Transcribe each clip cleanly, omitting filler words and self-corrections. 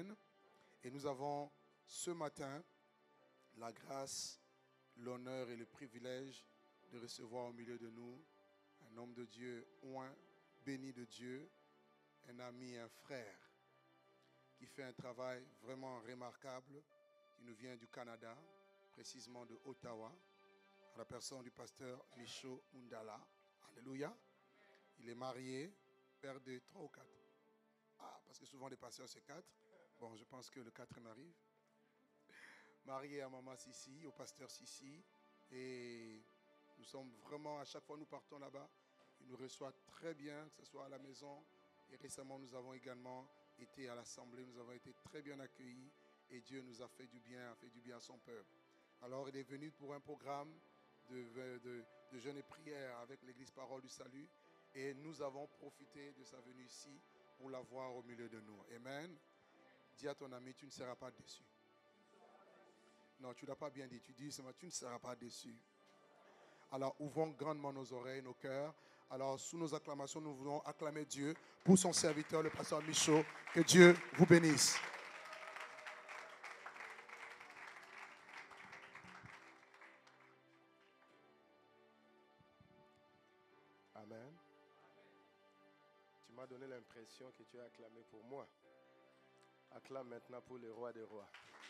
Amen. Et nous avons ce matin la grâce, l'honneur et le privilège de recevoir au milieu de nous un homme de Dieu, oint, béni de Dieu, un ami, un frère, qui fait un travail vraiment remarquable, qui nous vient du Canada, précisément de Ottawa, à la personne du pasteur Michaud Mundala. Alléluia. Il est marié, père de 3 ou 4. Ah, parce que souvent les pasteurs c'est 4. Bon, je pense que le 4e arrive. Marié à maman Sissi, au pasteur Sissi. Et nous sommes vraiment, à chaque fois nous partons là-bas, il nous reçoit très bien, que ce soit à la maison. Et récemment, nous avons également été à l'assemblée, nous avons été très bien accueillis. Et Dieu nous a fait du bien à son peuple. Alors, il est venu pour un programme de jeûne et prière avec l'Église Parole du Salut. Et nous avons profité de sa venue ici pour la voir au milieu de nous. Amen. Dis à ton ami, tu ne seras pas déçu. Non, tu ne l'as pas bien dit. Tu dis, tu ne seras pas déçu. Alors, ouvrons grandement nos oreilles, nos cœurs. Alors, sous nos acclamations, nous voulons acclamer Dieu pour son serviteur, le pasteur Michaud. Que Dieu vous bénisse. Amen. Tu m'as donné l'impression que tu as acclamé pour moi. Acclame maintenant pour le roi des rois.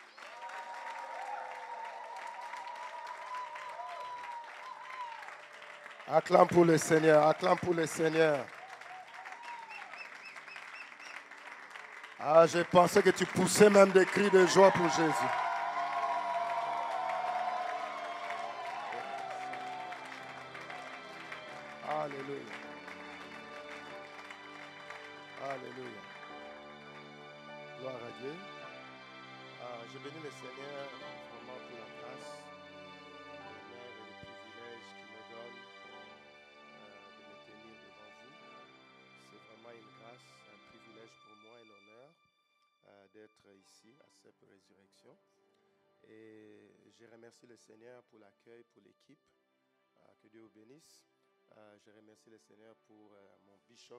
Acclame pour le Seigneur, acclame pour le Seigneur. Ah, j'ai pensé que tu poussais même des cris de joie pour Jésus. Alléluia. Alléluia. Gloire à Dieu. Je bénis le Seigneur vraiment pour la grâce, l'honneur et le privilège qu'il me donne de me tenir devant vous. C'est vraiment une grâce, un privilège pour moi, un honneur d'être ici à cette résurrection. Et je remercie le Seigneur pour l'accueil, pour l'équipe. Que Dieu vous bénisse. Je remercie le Seigneur pour mon bishop.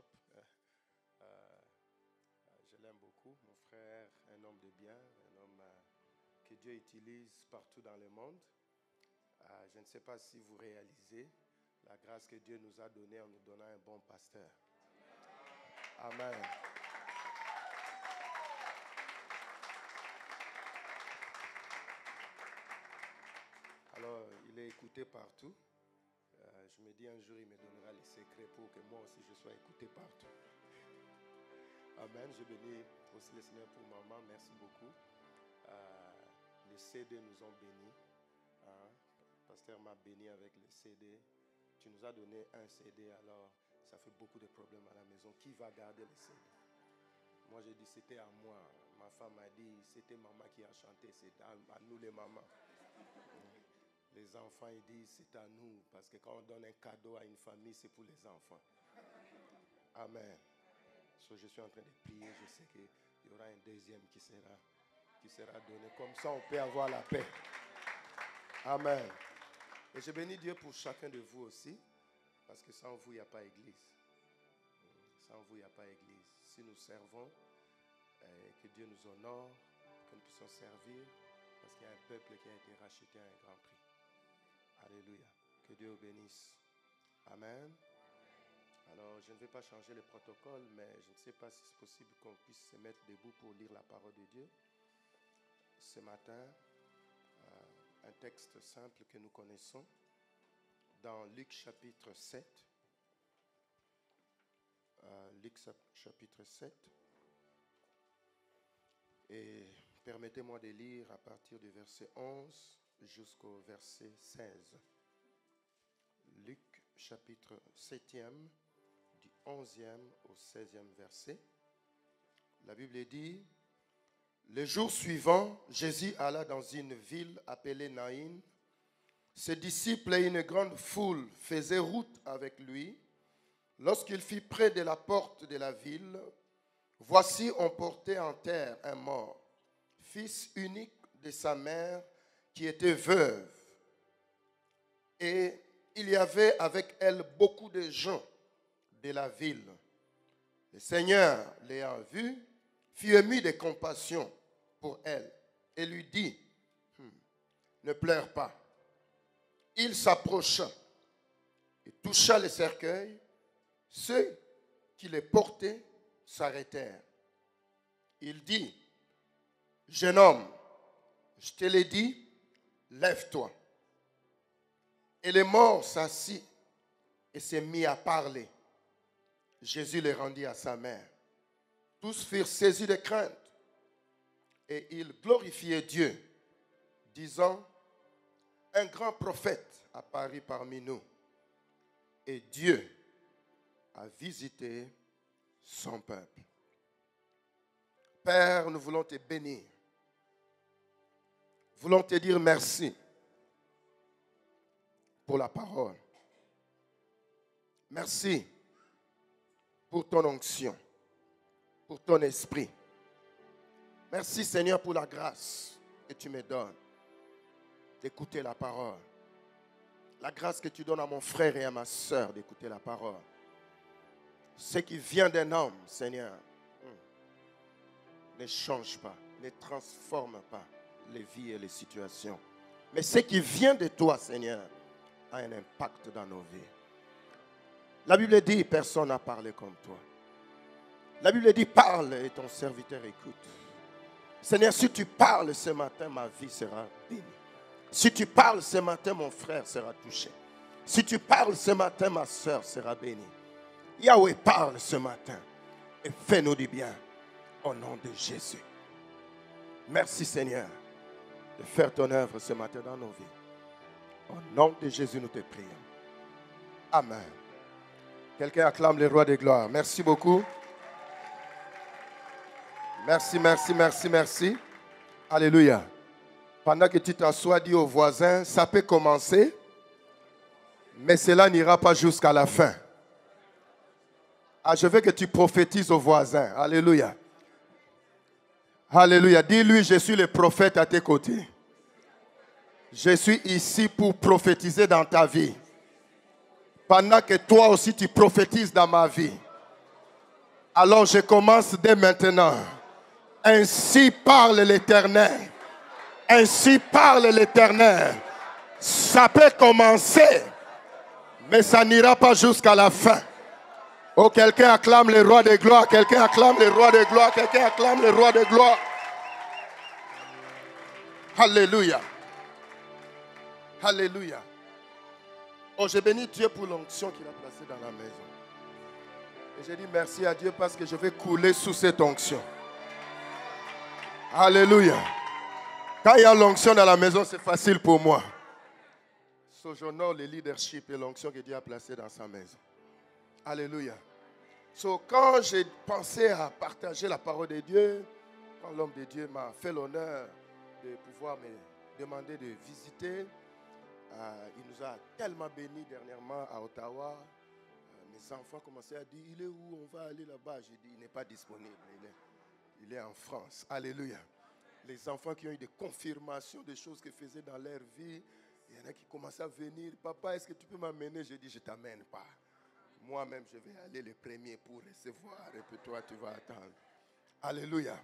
Je l'aime beaucoup, mon frère, un homme de bien, un homme que Dieu utilise partout dans le monde. Je ne sais pas si vous réalisez la grâce que Dieu nous a donnée en nous donnant un bon pasteur. Amen. Alors, il est écouté partout. Je me dis un jour, il me donnera les secrets pour que moi aussi je sois écouté partout. Amen. Je bénis aussi le Seigneur pour maman. Merci beaucoup. Les CD nous ont bénis. Le pasteur m'a béni avec les CD. Tu nous as donné un CD, alors ça fait beaucoup de problèmes à la maison. Qui va garder les CD? Moi, j'ai dit c'était à moi. Ma femme a dit c'était maman qui a chanté. C'est à nous les mamans. Les enfants, ils disent c'est à nous. Parce que quand on donne un cadeau à une famille, c'est pour les enfants. Amen. So, je suis en train de prier. Je sais qu'il y aura un deuxième qui sera donné. Comme ça, on peut avoir la paix. Amen. Et je bénis Dieu pour chacun de vous aussi. Parce que sans vous, il n'y a pas d'église. Sans vous, il n'y a pas d'église. Si nous servons, que Dieu nous honore, que nous puissions servir. Parce qu'il y a un peuple qui a été racheté à un grand prix. Alléluia. Que Dieu vous bénisse. Amen. Alors, je ne vais pas changer le protocole, mais je ne sais pas si c'est possible qu'on puisse se mettre debout pour lire la parole de Dieu. Ce matin, un texte simple que nous connaissons, dans Luc chapitre 7. Luc chapitre 7. Et permettez-moi de lire à partir du verset 11 jusqu'au verset 16. Luc chapitre 7e, du 11e au 16e verset. La Bible dit: le jour suivant, Jésus alla dans une ville appelée Naïn. Ses disciples et une grande foule faisaient route avec lui. Lorsqu'il fut près de la porte de la ville, voici on portait en terre un mort, fils unique de sa mère qui était veuve. Et il y avait avec elle beaucoup de gens de la ville. Le Seigneur, l'ayant vu, fut ému de compassion pour elle et lui dit, ne pleure pas. Il s'approcha et toucha le cercueil. Ceux qui les portaient s'arrêtèrent. Il dit, jeune homme, je te l'ai dit, lève-toi. Et le mort s'assit et s'est mis à parler. Jésus le rendit à sa mère. Tous furent saisis de crainte et ils glorifiaient Dieu, disant, un grand prophète apparut parmi nous et Dieu a visité son peuple. Père, nous voulons te bénir. Nous voulons te dire merci pour la parole. Merci pour ton onction, pour ton esprit. Merci Seigneur pour la grâce que tu me donnes d'écouter la parole. La grâce que tu donnes à mon frère et à ma soeur d'écouter la parole. Ce qui vient d'un homme, Seigneur, ne change pas, ne transforme pas les vies et les situations. Mais ce qui vient de toi, Seigneur, a un impact dans nos vies. La Bible dit, personne n'a parlé comme toi. La Bible dit, parle et ton serviteur écoute. Seigneur, si tu parles ce matin, ma vie sera bénie. Si tu parles ce matin, mon frère sera touché. Si tu parles ce matin, ma soeur sera bénie. Yahweh, parle ce matin et fais-nous du bien au nom de Jésus. Merci Seigneur de faire ton œuvre ce matin dans nos vies. Au nom de Jésus, nous te prions. Amen. Quelqu'un acclame le roi des gloires. Merci beaucoup. Merci, merci, merci, merci. Alléluia. Pendant que tu t'assois, dis au voisin, ça peut commencer, mais cela n'ira pas jusqu'à la fin. Ah, je veux que tu prophétises au voisin. Alléluia. Alléluia. Dis-lui, je suis le prophète à tes côtés. Je suis ici pour prophétiser dans ta vie. Pendant que toi aussi tu prophétises dans ma vie. Alors je commence dès maintenant. Ainsi parle l'Éternel. Ainsi parle l'Éternel. Ça peut commencer, mais ça n'ira pas jusqu'à la fin. Oh, quelqu'un acclame le roi de gloire. Quelqu'un acclame le roi de gloire. Quelqu'un acclame le roi de gloire. Alléluia. Alléluia. Oh, je bénis Dieu pour l'onction qu'il a placée dans la maison. Et je dis merci à Dieu parce que je vais couler sous cette onction. Alléluia. Quand il y a l'onction dans la maison, c'est facile pour moi. J'honore le leadership et l'onction que Dieu a placée dans sa maison. Alléluia. Quand j'ai pensé à partager la parole de Dieu, quand l'homme de Dieu m'a fait l'honneur de pouvoir me demander de visiter, il nous a tellement bénis dernièrement à Ottawa. Mes enfants commençaient à dire, il est où? On va aller là-bas. J'ai dit, il n'est pas disponible. Il est en France. Alléluia. Les enfants qui ont eu des confirmations des choses qu'ils faisaient dans leur vie, il y en a qui commençaient à venir. Papa, est-ce que tu peux m'amener? J'ai dit, je ne t'amène pas. Moi-même, je vais aller le premier pour recevoir. Et puis toi, tu vas attendre. Alléluia.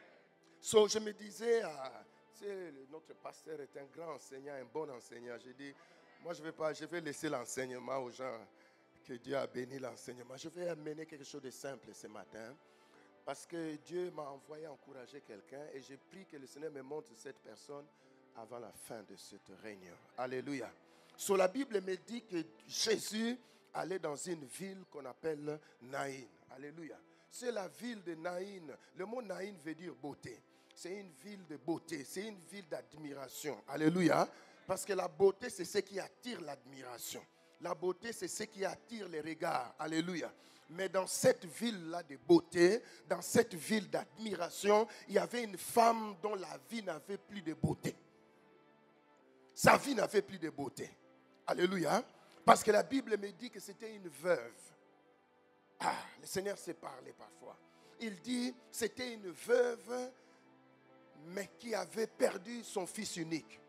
Je me disais, notre pasteur est un grand enseignant, un bon enseignant. J'ai dit, moi, je vais laisser l'enseignement aux gens que Dieu a béni l'enseignement. Je vais amener quelque chose de simple ce matin. Parce que Dieu m'a envoyé encourager quelqu'un et j'ai prié que le Seigneur me montre cette personne avant la fin de cette réunion. Alléluia. La Bible me dit que Jésus allait dans une ville qu'on appelle Naïn. Alléluia. C'est la ville de Naïn. Le mot Naïn veut dire beauté. C'est une ville de beauté. C'est une ville d'admiration. Alléluia. Parce que la beauté, c'est ce qui attire l'admiration. La beauté, c'est ce qui attire les regards. Alléluia. Mais dans cette ville-là de beauté, dans cette ville d'admiration, il y avait une femme dont la vie n'avait plus de beauté. Sa vie n'avait plus de beauté. Alléluia. Parce que la Bible me dit que c'était une veuve. Ah, le Seigneur s'est parlé parfois. Il dit c'était une veuve, mais qui avait perdu son fils unique.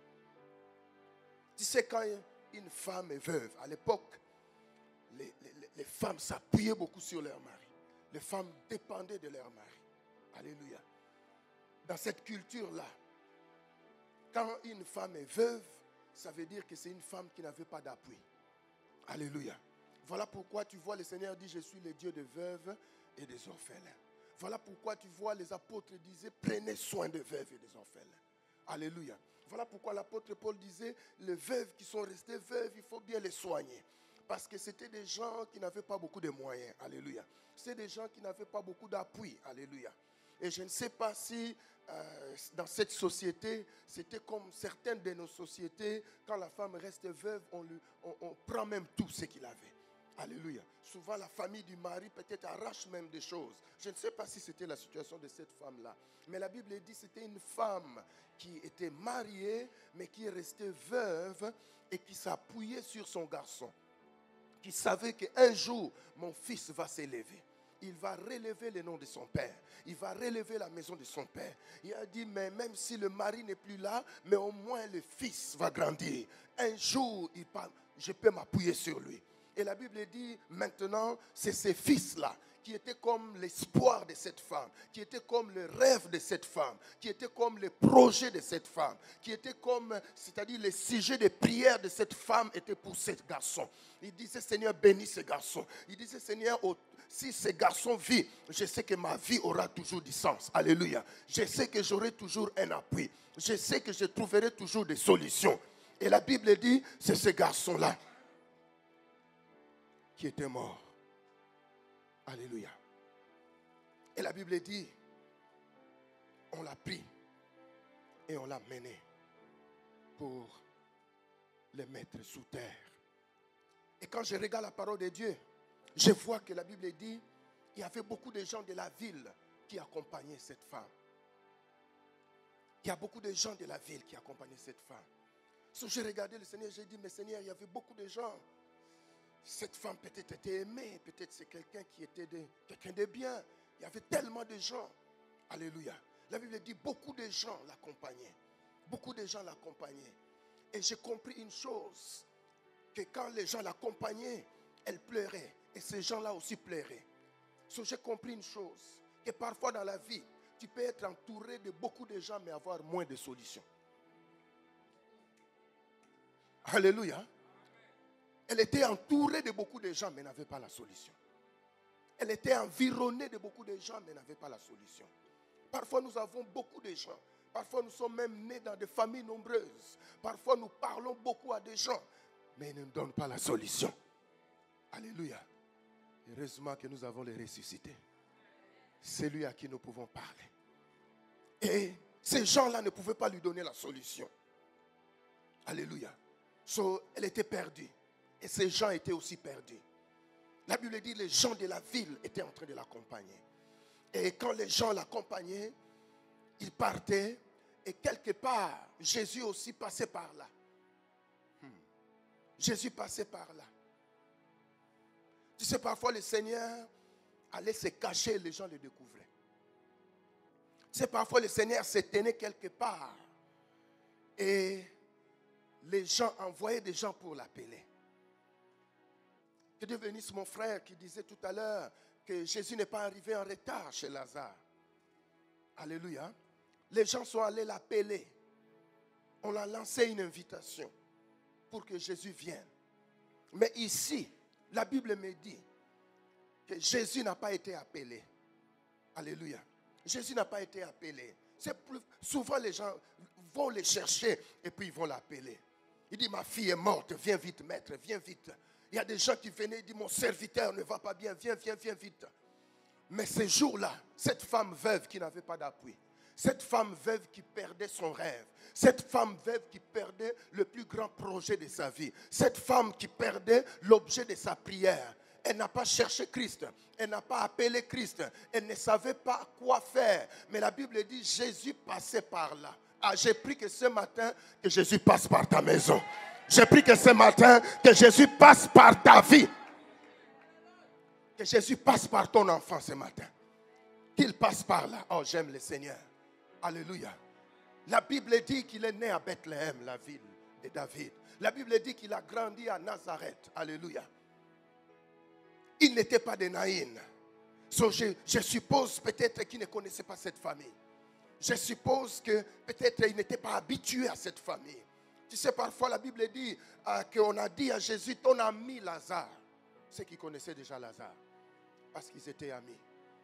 Tu sais, quand une femme est veuve, à l'époque, les femmes s'appuyaient beaucoup sur leur mari. Les femmes dépendaient de leur mari. Alléluia. Dans cette culture-là, quand une femme est veuve, ça veut dire que c'est une femme qui n'avait pas d'appui. Alléluia. Voilà pourquoi tu vois le Seigneur dit, je suis le Dieu des veuves et des orphelins. Voilà pourquoi tu vois les apôtres disaient, prenez soin des veuves et des orphelins. Alléluia. Voilà pourquoi l'apôtre Paul disait, les veuves qui sont restées veuves, il faut bien les soigner. Parce que c'était des gens qui n'avaient pas beaucoup de moyens. Alléluia. C'est des gens qui n'avaient pas beaucoup d'appui. Alléluia. Et je ne sais pas si dans cette société, c'était comme certaines de nos sociétés, quand la femme reste veuve, on prend même tout ce qu'il avait. Alléluia. Souvent, la famille du mari peut-être arrache même des choses. Je ne sais pas si c'était la situation de cette femme-là. Mais la Bible dit que c'était une femme qui était mariée, mais qui est restée veuve et qui s'appuyait sur son garçon. Qui savait qu'un jour, mon fils va s'élever. Il va relever le nom de son père. Il va relever la maison de son père. Il a dit, mais même si le mari n'est plus là, mais au moins le fils va grandir. Un jour, je peux m'appuyer sur lui. Et la Bible dit, maintenant, c'est ces fils-là qui étaient comme l'espoir de cette femme, qui étaient comme le rêve de cette femme, qui étaient comme le projet de cette femme, qui étaient comme, c'est-à-dire les sujets de prière de cette femme étaient pour ce garçon. Il disait, Seigneur, bénis ce garçon. Il disait, Seigneur, si ce garçon vit, je sais que ma vie aura toujours du sens. Alléluia. Je sais que j'aurai toujours un appui. Je sais que je trouverai toujours des solutions. Et la Bible dit, c'est ce garçon-là qui était mort. Alléluia. Et la Bible dit, on l'a pris et on l'a mené pour le mettre sous terre. Et quand je regarde la parole de Dieu, je vois que la Bible dit, il y avait beaucoup de gens de la ville qui accompagnaient cette femme. Il y a beaucoup de gens de la ville qui accompagnaient cette femme. So, j'ai regardé le Seigneur, j'ai dit, mais Seigneur, il y avait beaucoup de gens. Cette femme peut-être était aimée, peut-être c'est quelqu'un qui était quelqu'un de bien. Il y avait tellement de gens. Alléluia. La Bible dit beaucoup de gens l'accompagnaient. Beaucoup de gens l'accompagnaient. Et j'ai compris une chose, que quand les gens l'accompagnaient, elle pleurait. Et ces gens-là aussi pleuraient. So, j'ai compris une chose, que parfois dans la vie, tu peux être entouré de beaucoup de gens, mais avoir moins de solutions. Alléluia. Elle était entourée de beaucoup de gens, mais n'avait pas la solution. Elle était environnée de beaucoup de gens, mais n'avait pas la solution. Parfois, nous avons beaucoup de gens. Parfois, nous sommes même nés dans des familles nombreuses. Parfois, nous parlons beaucoup à des gens, mais ils ne nous donnent pas la solution. Alléluia. Heureusement que nous avons les ressuscités. C'est lui à qui nous pouvons parler. Et ces gens-là ne pouvaient pas lui donner la solution. Alléluia. So, elle était perdue. Et ces gens étaient aussi perdus. La Bible dit que les gens de la ville étaient en train de l'accompagner. Et quand les gens l'accompagnaient, ils partaient. Et quelque part, Jésus aussi passait par là. Jésus passait par là. Tu sais, parfois le Seigneur allait se cacher et les gens le découvraient. Tu sais, parfois le Seigneur se tenait quelque part. Et les gens envoyaient des gens pour l'appeler. Que Dieu bénisse mon frère qui disait tout à l'heure que Jésus n'est pas arrivé en retard chez Lazare. Alléluia. Les gens sont allés l'appeler. On a lancé une invitation pour que Jésus vienne. Mais ici, la Bible me dit que Jésus n'a pas été appelé. Alléluia. Jésus n'a pas été appelé. Souvent les gens vont le chercher et puis ils vont l'appeler. Il dit, ma fille est morte, viens vite maître, viens vite. Il y a des gens qui venaient et disent, mon serviteur ne va pas bien, viens vite. Mais ces jours-là, cette femme veuve qui n'avait pas d'appui, cette femme veuve qui perdait son rêve, cette femme veuve qui perdait le plus grand projet de sa vie, cette femme qui perdait l'objet de sa prière, elle n'a pas cherché Christ, elle n'a pas appelé Christ, elle ne savait pas quoi faire. Mais la Bible dit, Jésus passait par là. Ah, j'ai pris que ce matin, que Jésus passe par ta maison. J'ai pris que ce matin, que Jésus passe par ta vie. Que Jésus passe par ton enfant ce matin. Qu'il passe par là. Oh, j'aime le Seigneur. Alléluia. La Bible dit qu'il est né à Bethléem, la ville de David. La Bible dit qu'il a grandi à Nazareth. Alléluia. Il n'était pas de Naïn. So, je suppose peut-être qu'il ne connaissait pas cette famille. Je suppose que peut-être il n'était pas habitué à cette famille. Tu sais, parfois la Bible dit qu'on a dit à Jésus, ton ami Lazare. Ceux qui connaissaient déjà Lazare, parce qu'ils étaient amis.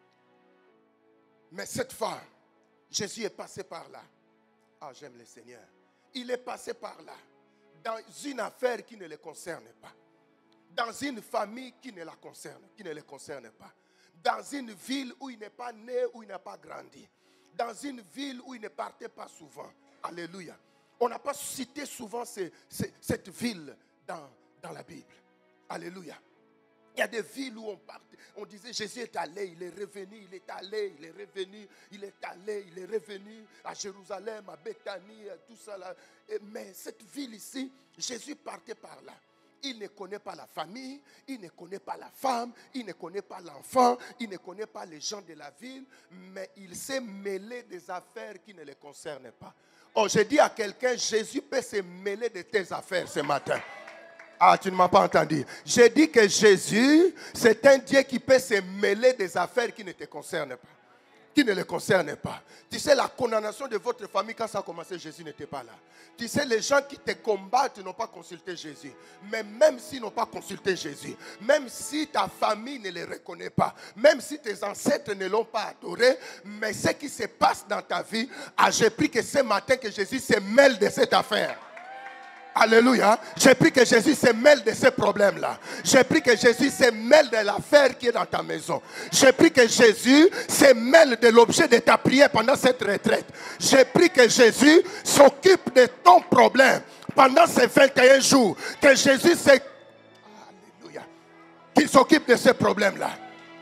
Mais cette femme, Jésus est passé par là. Ah, j'aime le Seigneur. Il est passé par là, dans une affaire qui ne le concerne pas. Dans une famille qui ne la concerne, qui ne le concerne pas. Dans une ville où il n'est pas né, où il n'a pas grandi. Dans une ville où il ne partait pas souvent. Alléluia. On n'a pas cité souvent cette ville dans la Bible. Alléluia. Il y a des villes où on partait. On disait Jésus est allé, il est revenu, il est allé, il est revenu, il est allé, il est revenu à Jérusalem, à Béthanie, tout ça là. Mais cette ville ici, Jésus partait par là. Il ne connaît pas la famille, il ne connaît pas la femme, il ne connaît pas l'enfant, il ne connaît pas les gens de la ville, mais il s'est mêlé des affaires qui ne le concernent pas. Oh, je dis à quelqu'un, Jésus peut se mêler de tes affaires ce matin. Ah, tu ne m'as pas entendu. J'ai dit que Jésus, c'est un Dieu qui peut se mêler des affaires qui ne te concernent pas. Qui ne le concernent pas. Tu sais, la condamnation de votre famille, quand ça a commencé, Jésus n'était pas là. Tu sais, les gens qui te combattent n'ont pas consulté Jésus. Mais même s'ils n'ont pas consulté Jésus, même si ta famille ne les reconnaît pas, même si tes ancêtres ne l'ont pas adoré, mais ce qui se passe dans ta vie, j'ai pris que ce matin que Jésus se mêle de cette affaire. Alléluia. J'ai pris que Jésus se mêle de ces problèmes-là. J'ai pris que Jésus se mêle de l'affaire qui est dans ta maison. J'ai pris que Jésus se mêle de l'objet de ta prière pendant cette retraite. J'ai pris que Jésus s'occupe de ton problème pendant ces 21 jours. Que Jésus Alléluia. Qu'il s'occupe de ces problèmes-là.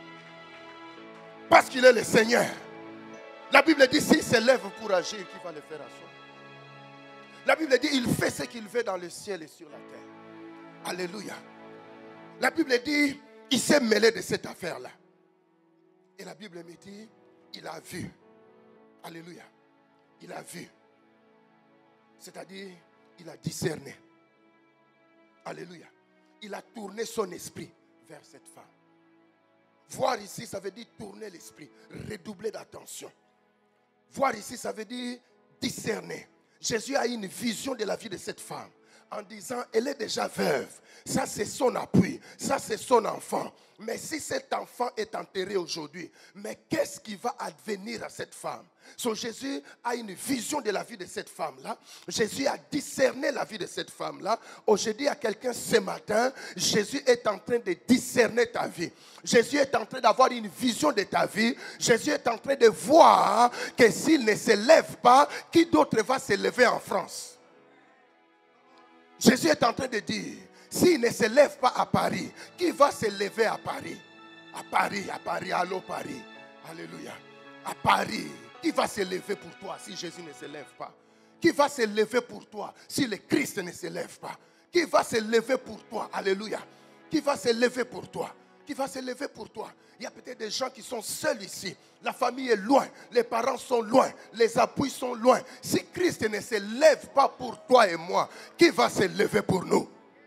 Parce qu'il est le Seigneur. La Bible dit s'il se lève pour agir, qui va le faire à soi. La Bible dit, il fait ce qu'il veut dans le ciel et sur la terre. Alléluia. La Bible dit, il s'est mêlé de cette affaire-là. Et la Bible me dit, il a vu. Alléluia. Il a vu. C'est-à-dire, il a discerné. Alléluia. Il a tourné son esprit vers cette femme. Voir ici, ça veut dire tourner l'esprit, redoubler d'attention. Voir ici, ça veut dire discerner. Jésus a une vision de la vie de cette femme en disant, elle est déjà veuve. Ça, c'est son appui. Ça, c'est son enfant. Mais si cet enfant est enterré aujourd'hui, mais qu'est-ce qui va advenir à cette femme? So, Jésus a une vision de la vie de cette femme-là. Jésus a discerné la vie de cette femme-là. Aujourd'hui, à quelqu'un ce matin, Jésus est en train de discerner ta vie. Jésus est en train d'avoir une vision de ta vie. Jésus est en train de voir que s'il ne se lève pas, qui d'autre va se lever en France? Jésus est en train de dire, s'il ne se lève pas à Paris, qui va se lever à Paris? À Paris, allô Paris. Alléluia. À Paris, qui va se lever pour toi si Jésus ne se lève pas? Qui va se lever pour toi si le Christ ne se lève pas? Qui va se lever pour toi? Alléluia. Qui va se lever pour toi? Qui va se lever pour toi? Il y a peut-être des gens qui sont seuls ici. La famille est loin. Les parents sont loin. Les appuis sont loin. Si Christ ne se lève pas pour toi et moi, qui va se lever pour nous?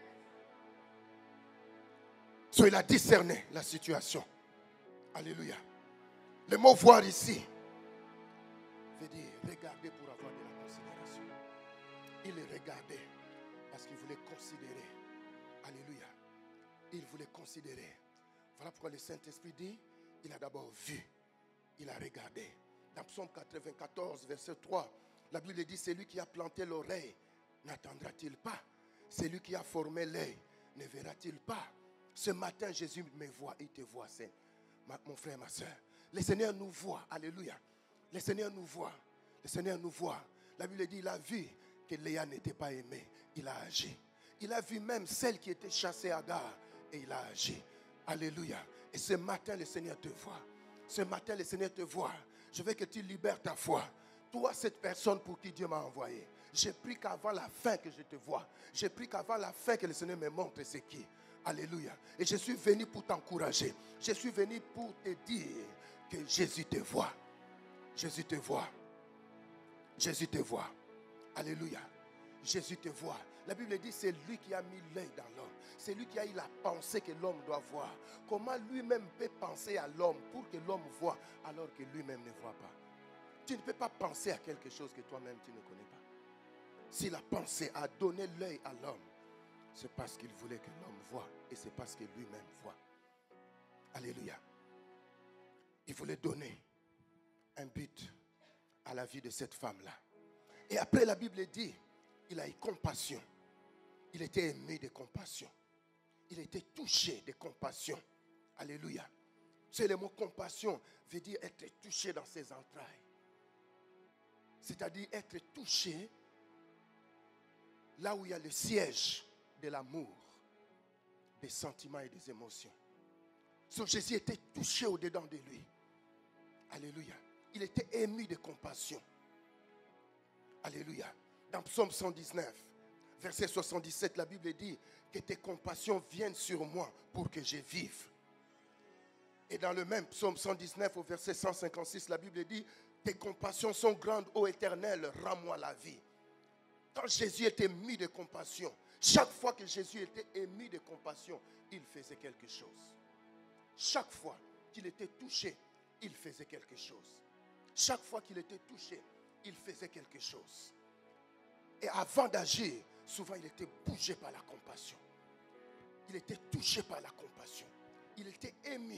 So, il a discerné la situation. Alléluia. Le mot voir ici veut dire regarder pour avoir de la considération. Il est regardé parce qu'il voulait considérer. Alléluia. Il voulait considérer. Voilà pourquoi le Saint-Esprit dit, il a d'abord vu, il a regardé. Dans Psaume 94, verset 3, la Bible dit, c'est lui qui a planté l'oreille, n'attendra-t-il pas? C'est lui qui a formé l'œil, ne verra-t-il pas? Ce matin, Jésus me voit, il te voit, c'est mon frère, ma soeur. Le Seigneur nous voit, alléluia. Le Seigneur nous voit, le Seigneur nous voit. La Bible dit, il a vu que Léa n'était pas aimée, il a agi. Il a vu même celle qui était chassée à Agar et il a agi. Alléluia. Et ce matin, le Seigneur te voit. Ce matin, le Seigneur te voit. Je veux que tu libères ta foi. Toi, cette personne pour qui Dieu m'a envoyé. J'ai pris qu'avant la fin que je te vois. J'ai pris qu'avant la fin que le Seigneur me montre c'est qui. Alléluia. Et je suis venu pour t'encourager. Je suis venu pour te dire que Jésus te voit. Jésus te voit. Jésus te voit. Alléluia. Jésus te voit. La Bible dit c'est lui qui a mis l'œil dans l'homme. C'est lui qui a eu la pensée que l'homme doit voir. Comment lui-même peut penser à l'homme pour que l'homme voit alors que lui-même ne voit pas? Tu ne peux pas penser à quelque chose que toi-même tu ne connais pas. S'il a pensé à donner l'œil à l'homme, c'est parce qu'il voulait que l'homme voie et c'est parce que lui-même voit. Alléluia. Il voulait donner un but à la vie de cette femme-là. Et après, la Bible dit, il a eu compassion. Il était ému de compassion. Il était touché de compassion. Alléluia. C'est le mot compassion veut dire être touché dans ses entrailles. C'est-à-dire être touché là où il y a le siège de l'amour, des sentiments et des émotions. So, Jésus était touché au-dedans de lui. Alléluia. Il était ému de compassion. Alléluia. Dans Psaume 119, verset 77, la Bible dit que tes compassions viennent sur moi pour que je vive. Et dans le même Psaume 119, au verset 156, la Bible dit tes compassions sont grandes, ô Éternel, rends-moi la vie. Quand Jésus était ému de compassion, chaque fois que Jésus était ému de compassion, il faisait quelque chose. Chaque fois qu'il était touché, il faisait quelque chose. Chaque fois qu'il était touché, il faisait quelque chose. Et avant d'agir, souvent il était bougé par la compassion. Il était touché par la compassion. Il était ému.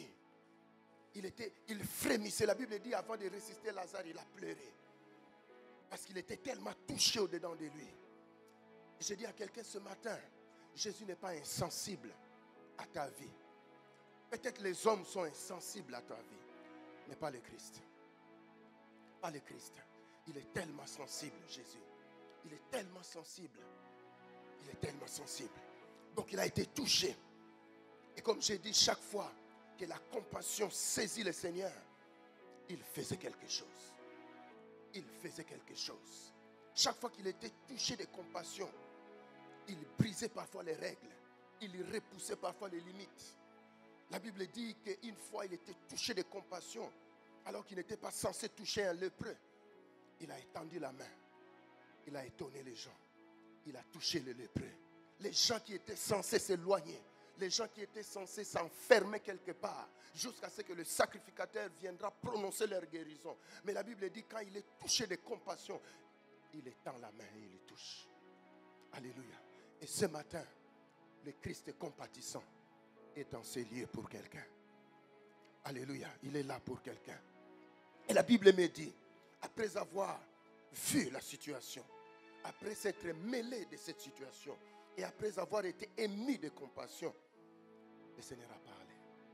Il frémissait. La Bible dit avant de ressusciter Lazare, il a pleuré. Parce qu'il était tellement touché au-dedans de lui. J'ai dit à quelqu'un ce matin, Jésus n'est pas insensible à ta vie. Peut-être les hommes sont insensibles à ta vie, mais pas le Christ. Pas le Christ. Il est tellement sensible, Jésus. Il est tellement sensible. Il est tellement sensible. Donc il a été touché. Et comme j'ai dit, chaque fois que la compassion saisit le Seigneur, il faisait quelque chose. Il faisait quelque chose. Chaque fois qu'il était touché de compassion, il brisait parfois les règles. Il repoussait parfois les limites. La Bible dit qu'une fois il était touché de compassion, alors qu'il n'était pas censé toucher un lépreux. Il a étendu la main. Il a étonné les gens. Il a touché les lépreux. Les gens qui étaient censés s'éloigner. Les gens qui étaient censés s'enfermer quelque part. Jusqu'à ce que le sacrificateur viendra prononcer leur guérison. Mais la Bible dit quand il est touché de compassion, il étend la main et il les touche. Alléluia. Et ce matin, le Christ compatissant est dans ces lieux pour quelqu'un. Alléluia. Il est là pour quelqu'un. Et la Bible me dit, après avoir vu la situation, après s'être mêlé de cette situation, et après avoir été ému de compassion, le Seigneur a parlé.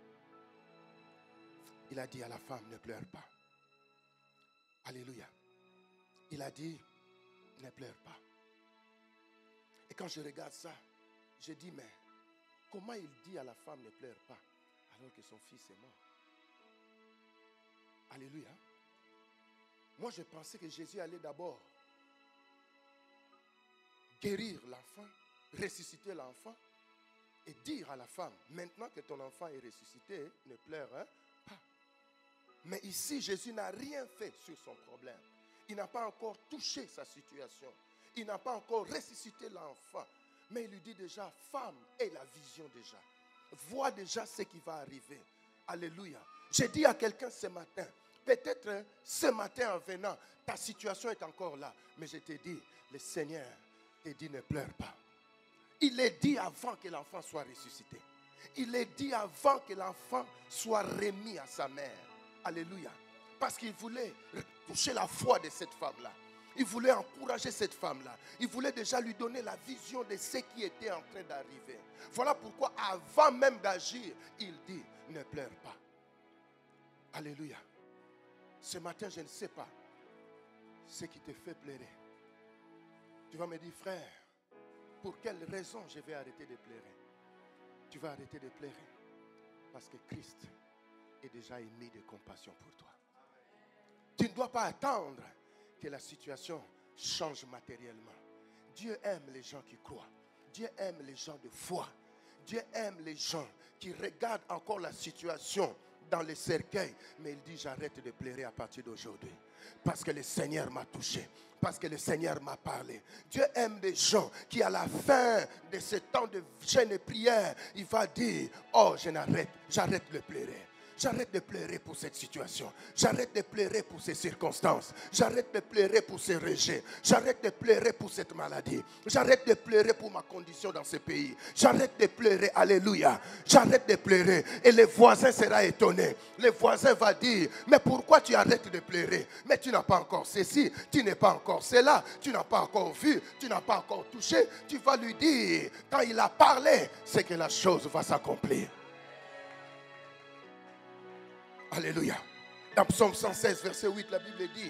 Il a dit à la femme, ne pleure pas. Alléluia. Il a dit, ne pleure pas. Et quand je regarde ça, je dis, mais comment il dit à la femme, ne pleure pas, alors que son fils est mort? Alléluia. Moi, je pensais que Jésus allait d'abord guérir l'enfant, ressusciter l'enfant et dire à la femme, maintenant que ton enfant est ressuscité, ne pleure pas. Mais ici, Jésus n'a rien fait sur son problème. Il n'a pas encore touché sa situation. Il n'a pas encore ressuscité l'enfant. Mais il lui dit déjà, femme, aie la vision déjà. Vois déjà ce qui va arriver. Alléluia. J'ai dit à quelqu'un ce matin, peut-être ce matin en venant, ta situation est encore là. Mais je t'ai dit, le Seigneur te dit ne pleure pas. Il est dit avant que l'enfant soit ressuscité. Il est dit avant que l'enfant soit remis à sa mère. Alléluia. Parce qu'il voulait toucher la foi de cette femme-là. Il voulait encourager cette femme-là. Il voulait déjà lui donner la vision de ce qui était en train d'arriver. Voilà pourquoi avant même d'agir, il dit ne pleure pas. Alléluia. Ce matin, je ne sais pas ce qui te fait pleurer. Tu vas me dire, frère, pour quelle raison je vais arrêter de pleurer? Tu vas arrêter de pleurer parce que Christ est déjà ému de compassion pour toi. Tu ne dois pas attendre que la situation change matériellement. Dieu aime les gens qui croient. Dieu aime les gens de foi. Dieu aime les gens qui regardent encore la situation dans les cercueils. Mais il dit, j'arrête de pleurer à partir d'aujourd'hui. parce que le Seigneur m'a touché. Parce que le Seigneur m'a parlé. Dieu aime des gens qui, à la fin de ce temps de jeûne et prière, il va dire, oh, j'arrête de pleurer. J'arrête de pleurer pour cette situation. J'arrête de pleurer pour ces circonstances. J'arrête de pleurer pour ces rejets. J'arrête de pleurer pour cette maladie. J'arrête de pleurer pour ma condition dans ce pays. J'arrête de pleurer. Alléluia. J'arrête de pleurer. Et le voisin sera étonné. Le voisin va dire, mais pourquoi tu arrêtes de pleurer? Mais tu n'as pas encore ceci. Tu n'es pas encore cela. Tu n'as pas encore vu. Tu n'as pas encore touché. Tu vas lui dire, quand il a parlé, c'est que la chose va s'accomplir. Alléluia. Dans Psaume 116, verset 8, la Bible dit,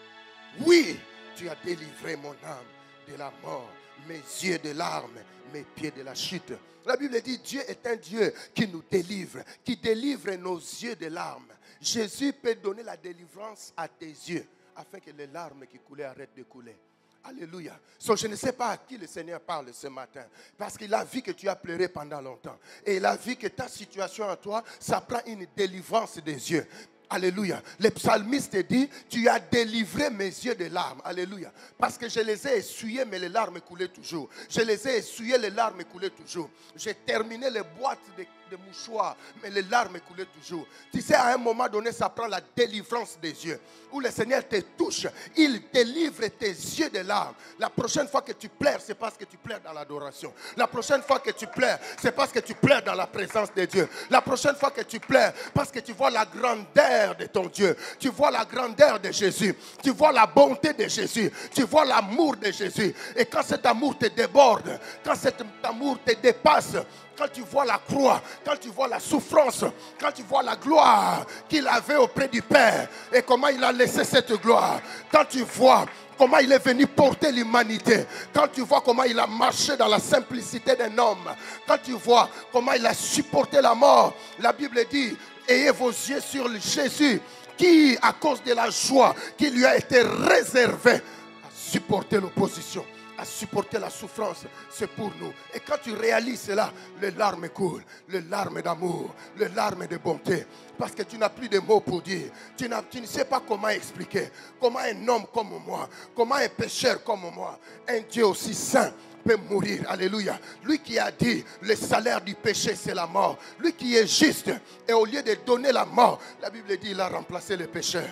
oui, tu as délivré mon âme de la mort, mes yeux de larmes, mes pieds de la chute. La Bible dit, Dieu est un Dieu qui nous délivre, qui délivre nos yeux de larmes. Jésus peut donner la délivrance à tes yeux, afin que les larmes qui coulaient arrêtent de couler. Alléluia. So, je ne sais pas à qui le Seigneur parle ce matin. Parce qu'il a vu que tu as pleuré pendant longtemps. Et il a vu que ta situation à toi, ça prend une délivrance des yeux. Alléluia. Le psalmiste dit, tu as délivré mes yeux de larmes. Alléluia. Parce que je les ai essuyés, mais les larmes coulaient toujours. Je les ai essuyés, les larmes coulaient toujours. J'ai terminé les boîtes de mouchoirs, mais les larmes coulaient toujours. Tu sais, à un moment donné, ça prend la délivrance des yeux. Où le Seigneur te touche, il délivre tes yeux de larmes. La prochaine fois que tu pleures, c'est parce que tu pleures dans l'adoration. La prochaine fois que tu pleures, c'est parce que tu pleures dans la présence de Dieu. La prochaine fois que tu pleures, parce que tu vois la grandeur de ton Dieu. Tu vois la grandeur de Jésus. Tu vois la bonté de Jésus. Tu vois l'amour de Jésus. Et quand cet amour te déborde, quand cet amour te dépasse, quand tu vois la croix, quand tu vois la souffrance, quand tu vois la gloire qu'il avait auprès du Père et comment il a laissé cette gloire, quand tu vois comment il est venu porter l'humanité, quand tu vois comment il a marché dans la simplicité d'un homme, quand tu vois comment il a supporté la mort, la Bible dit, ayez vos yeux sur Jésus qui, à cause de la joie qui lui a été réservée, a supporté l'opposition, à supporter la souffrance, c'est pour nous. Et quand tu réalises cela, les larmes coulent, les larmes d'amour, les larmes de bonté, parce que tu n'as plus de mots pour dire. Tu ne sais pas comment expliquer, comment un homme comme moi, comment un pécheur comme moi, un Dieu aussi saint peut mourir. Alléluia. Lui qui a dit, le salaire du péché c'est la mort. Lui qui est juste, et au lieu de donner la mort, la Bible dit, il a remplacé le pécheur.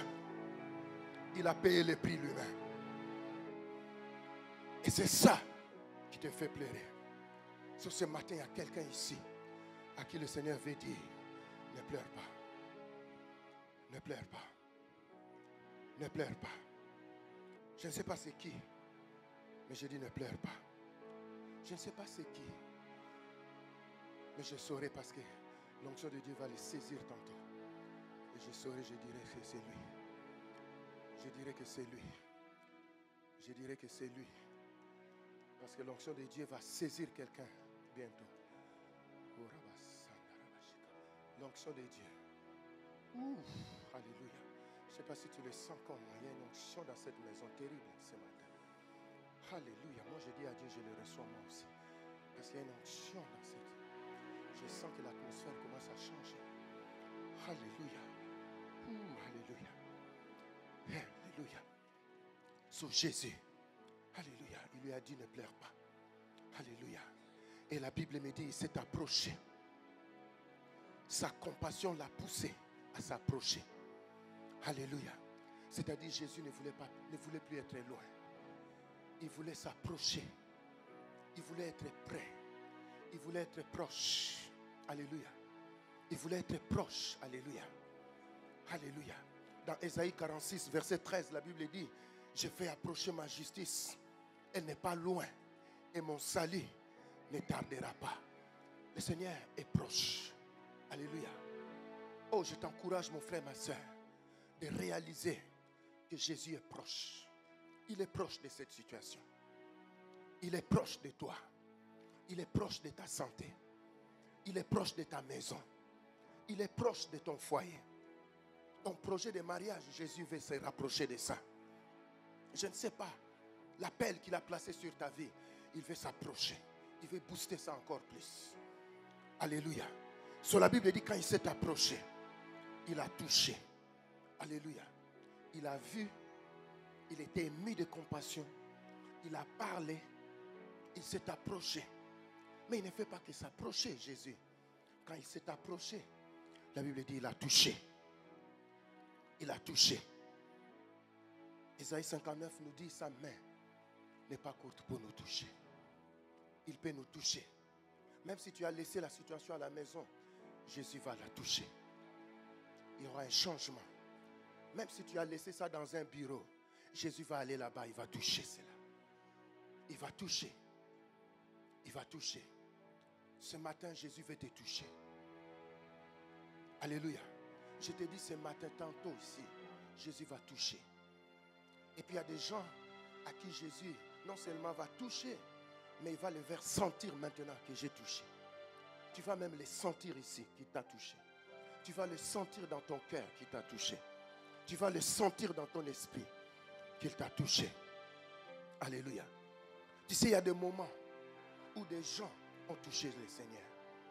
Il a payé le prix lui-même. Et c'est ça qui te fait pleurer. Sur ce matin, il y a quelqu'un ici à qui le Seigneur veut dire, ne pleure pas. Ne pleure pas. Ne pleure pas. Je ne sais pas c'est qui, mais je dis ne pleure pas. Je ne sais pas c'est qui, mais je saurai parce que l'onction de Dieu va le saisir tantôt. Et je saurai, je dirai que c'est lui. Je dirai que c'est lui. Je dirai que c'est lui. Parce que l'onction de Dieu va saisir quelqu'un bientôt. L'onction de Dieu. Alléluia. Je ne sais pas si tu le sens comme moi. Il y a une onction dans cette maison terrible ce matin. Alléluia. Moi je dis à Dieu, je le reçois moi aussi. Parce qu'il y a une onction dans cette. Je sens que l'atmosphère commence à changer. Alléluia. Alléluia. Alléluia. Sur Jésus. Alléluia. Il lui a dit ne pleure pas. Alléluia. Et la Bible me dit, il s'est approché. Sa compassion l'a poussé à s'approcher. Alléluia. C'est-à-dire Jésus ne voulait plus être loin. Il voulait s'approcher. Il voulait être près. Il voulait être proche. Alléluia. Il voulait être proche. Alléluia. Alléluia. Dans Ésaïe 46, verset 13, la Bible dit, je fais approcher ma justice. Elle n'est pas loin. Et mon salut ne tardera pas. Le Seigneur est proche. Alléluia. Oh, je t'encourage, mon frère, ma soeur, de réaliser que Jésus est proche. Il est proche de cette situation. Il est proche de toi. Il est proche de ta santé. Il est proche de ta maison. Il est proche de ton foyer. Ton projet de mariage, Jésus veut se rapprocher de ça. Je ne sais pas. L'appel qu'il a placé sur ta vie, il veut s'approcher. Il veut booster ça encore plus. Alléluia. Sur la Bible dit, quand il s'est approché, il a touché. Alléluia. Il a vu Il était ému de compassion. Il a parlé. Il s'est approché. Mais il ne fait pas que s'approcher, Jésus. Quand il s'est approché, la Bible dit il a touché. Il a touché. Isaïe 59 nous dit sa main n'est pas courte pour nous toucher. Il peut nous toucher. Même si tu as laissé la situation à la maison, Jésus va la toucher. Il y aura un changement. Même si tu as laissé ça dans un bureau, Jésus va aller là-bas, il va toucher cela. Il va toucher. Il va toucher. Ce matin, Jésus veut te toucher. Alléluia. Je te dis ce matin, tantôt ici, Jésus va toucher. Et puis il y a des gens à qui Jésus non seulement va toucher, mais il va les faire sentir maintenant que j'ai touché. Tu vas même les sentir ici qui t'a touché. Tu vas le sentir dans ton cœur qui t'a touché. Tu vas le sentir dans ton esprit qu'il t'a touché. Alléluia. Tu sais, il y a des moments où des gens ont touché le Seigneur.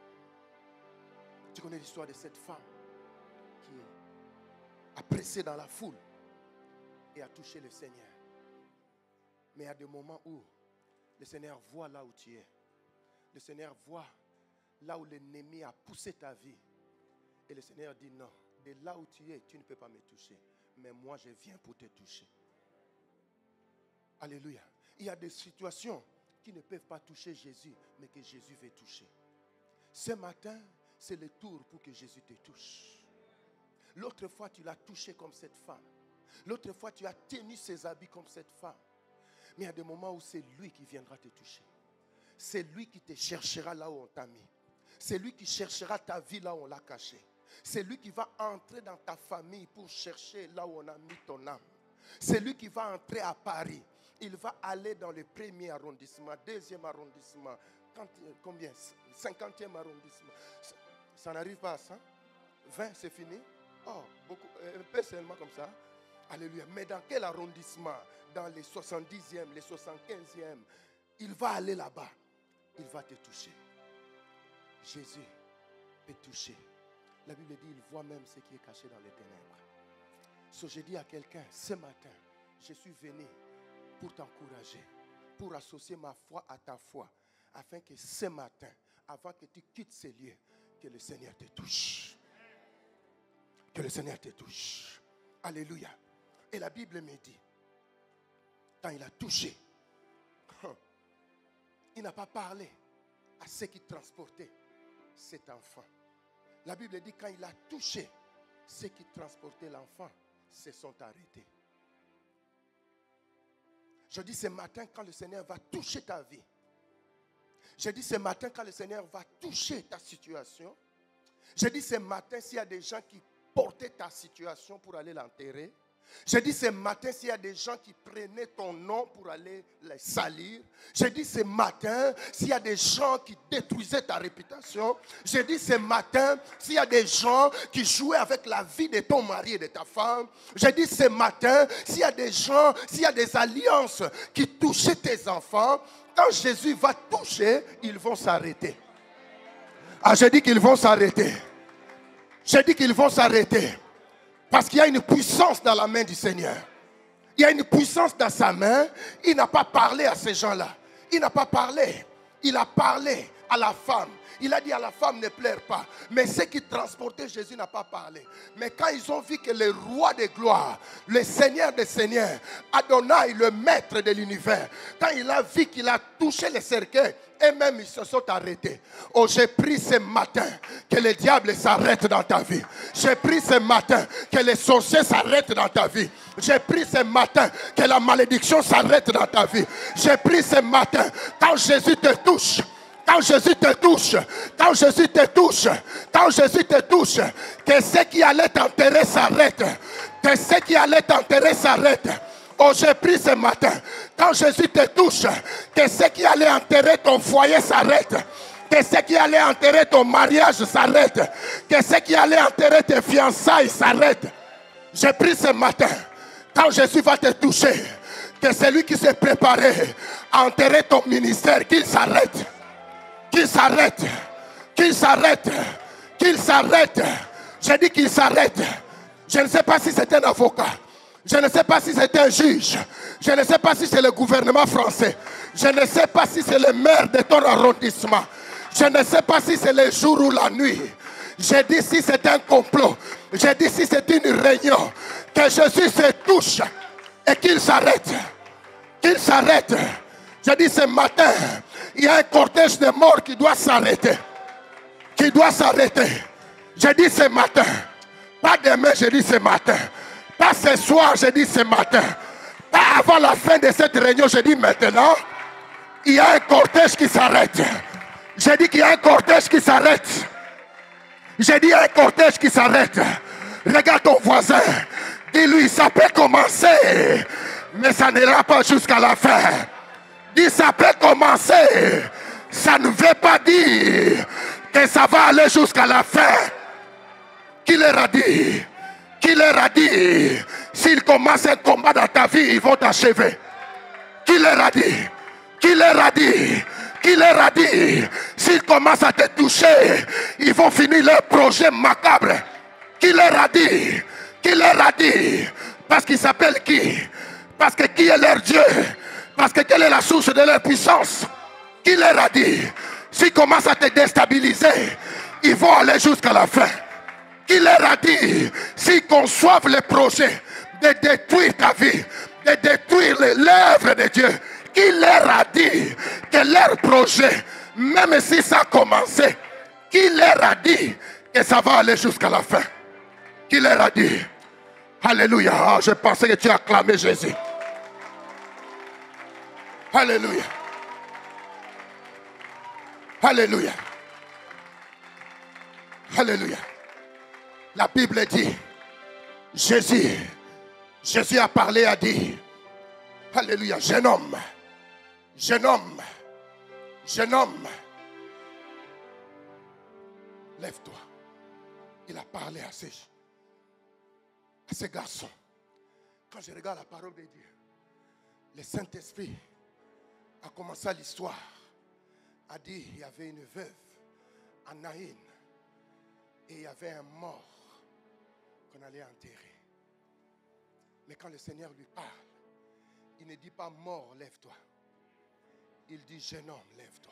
Tu connais l'histoire de cette femme qui a pressé dans la foule et a touché le Seigneur. Mais il y a des moments où le Seigneur voit là où tu es. Le Seigneur voit là où l'ennemi a poussé ta vie. Et le Seigneur dit non, de là où tu es, tu ne peux pas me toucher. Mais moi, je viens pour te toucher. Alléluia. Il y a des situations qui ne peuvent pas toucher Jésus, mais que Jésus veut toucher. Ce matin, c'est le tour pour que Jésus te touche. L'autre fois, tu l'as touché comme cette femme. L'autre fois, tu as tenu ses habits comme cette femme. Mais il y a des moments où c'est lui qui viendra te toucher. C'est lui qui te cherchera là où on t'a mis. C'est lui qui cherchera ta vie là où on l'a cachée. C'est lui qui va entrer dans ta famille pour chercher là où on a mis ton âme. C'est lui qui va entrer à Paris. Il va aller dans le 1er arrondissement, 2e arrondissement, combien? 50e arrondissement. Ça n'arrive pas à ça? 20, c'est fini? Oh, beaucoup, un peu seulement comme ça. Alléluia. Mais dans quel arrondissement? Dans les 70e, les 75e. Il va aller là-bas. Il va te toucher. Jésus peut toucher. La Bible dit, il voit même ce qui est caché dans les ténèbres. So, je dis à quelqu'un, ce matin, je suis venu pour t'encourager, pour associer ma foi à ta foi, afin que ce matin, avant que tu quittes ces lieux, que le Seigneur te touche. Que le Seigneur te touche. Alléluia. Et la Bible me dit, quand il a touché, il n'a pas parlé à ceux qui transportaient cet enfant. La Bible dit, quand il a touché, ceux qui transportaient l'enfant se sont arrêtés. Je dis ce matin, quand le Seigneur va toucher ta vie. Je dis ce matin, quand le Seigneur va toucher ta situation. Je dis ce matin, s'il y a des gens qui portaient ta situation pour aller l'enterrer. Je dis ce matin, s'il y a des gens qui prenaient ton nom pour aller les salir. Je dis ce matin, s'il y a des gens qui détruisaient ta réputation. Je dis ce matin, s'il y a des gens qui jouaient avec la vie de ton mari et de ta femme. Je dis ce matin, s'il y a des gens, s'il y a des alliances qui touchaient tes enfants. Quand Jésus va toucher, ils vont s'arrêter. Ah, je dis qu'ils vont s'arrêter. Je dis qu'ils vont s'arrêter. Parce qu'il y a une puissance dans la main du Seigneur. Il y a une puissance dans sa main. Il n'a pas parlé à ces gens-là. Il n'a pas parlé. Il a parlé à la femme. Il a dit à la femme, ne pleure pas. Mais ceux qui transportaient Jésus n'a pas parlé. Mais quand ils ont vu que le roi de gloire, le Seigneur des seigneurs, Adonai, le maître de l'univers, quand il a vu qu'il a touché le cercueil, et même ils se sont arrêtés. Oh, j'ai pris ce matin que le diable s'arrête dans ta vie. J'ai pris ce matin que les sorciers s'arrêtent dans ta vie. J'ai pris ce matin que la malédiction s'arrête dans ta vie. J'ai pris ce matin, quand Jésus te touche, quand Jésus te touche, quand Jésus te touche, quand Jésus te touche, que ceux qui allaient t'enterrer s'arrêtent. Que ceux qui allaient t'enterrer s'arrêtent. Oh, j'ai pris ce matin, quand Jésus te touche, que ceux qui allaient enterrer ton foyer s'arrêtent. Que ceux qui allaient enterrer ton mariage s'arrêtent. Que ceux qui allaient enterrer tes fiançailles s'arrêtent. J'ai pris ce matin, quand Jésus va te toucher, que celui qui s'est préparé à enterrer ton ministère, qu'il s'arrête. Qu'il s'arrête. Qu'il s'arrête. Qu'il s'arrête. J'ai dit qu'il s'arrête. Je ne sais pas si c'est un avocat. Je ne sais pas si c'est un juge. Je ne sais pas si c'est le gouvernement français. Je ne sais pas si c'est le maire de ton arrondissement. Je ne sais pas si c'est le jour ou la nuit. J'ai dit si c'est un complot. J'ai dit si c'est une réunion. Que Jésus se touche et qu'il s'arrête. Qu'il s'arrête. J'ai dit ce matin, il y a un cortège de morts qui doit s'arrêter. Qui doit s'arrêter. J'ai dit ce matin. Pas demain, j'ai dit ce matin. Pas ce soir, j'ai dit ce matin. Pas avant la fin de cette réunion, j'ai dit maintenant. Il y a un cortège qui s'arrête. J'ai dit qu'il y a un cortège qui s'arrête. J'ai dit un cortège qui s'arrête. Regarde ton voisin. Dis-lui, ça peut commencer, mais ça n'ira pas jusqu'à la fin. Dis, ça peut commencer. Ça ne veut pas dire que ça va aller jusqu'à la fin. Qui leur a dit? Qui leur a dit? S'ils commencent un combat dans ta vie, ils vont t'achever. Qui leur a dit? Qui leur a dit? Qui leur a dit? S'ils commencent à te toucher, ils vont finir leur projet macabre. Qui leur a dit? Qui leur a dit? Parce qu'ils s'appellent qui? Parce que qui est leur Dieu? Parce que quelle est la source de leur puissance? Qui leur a dit? S'ils commencent à te déstabiliser, ils vont aller jusqu'à la fin. Qui leur a dit? S'ils conçoivent le projet de détruire ta vie, de détruire l'œuvre de Dieu, qui leur a dit que leur projet, même si ça a commencé, qui leur a dit que ça va aller jusqu'à la fin? Qui leur a dit? Alléluia. Oh, je pensais que tu as acclamé Jésus. Alléluia. Alléluia. Alléluia. La Bible dit, Jésus a parlé, a dit, alléluia, jeune homme, lève-toi. Il a parlé à ces garçons. Quand je regarde la parole de Dieu, le Saint-Esprit a commencé l'histoire, a dit il y avait une veuve à Naïn et il y avait un mort qu'on allait enterrer. Mais quand le Seigneur lui parle, il ne dit pas mort, lève-toi. Il dit jeune homme, lève-toi.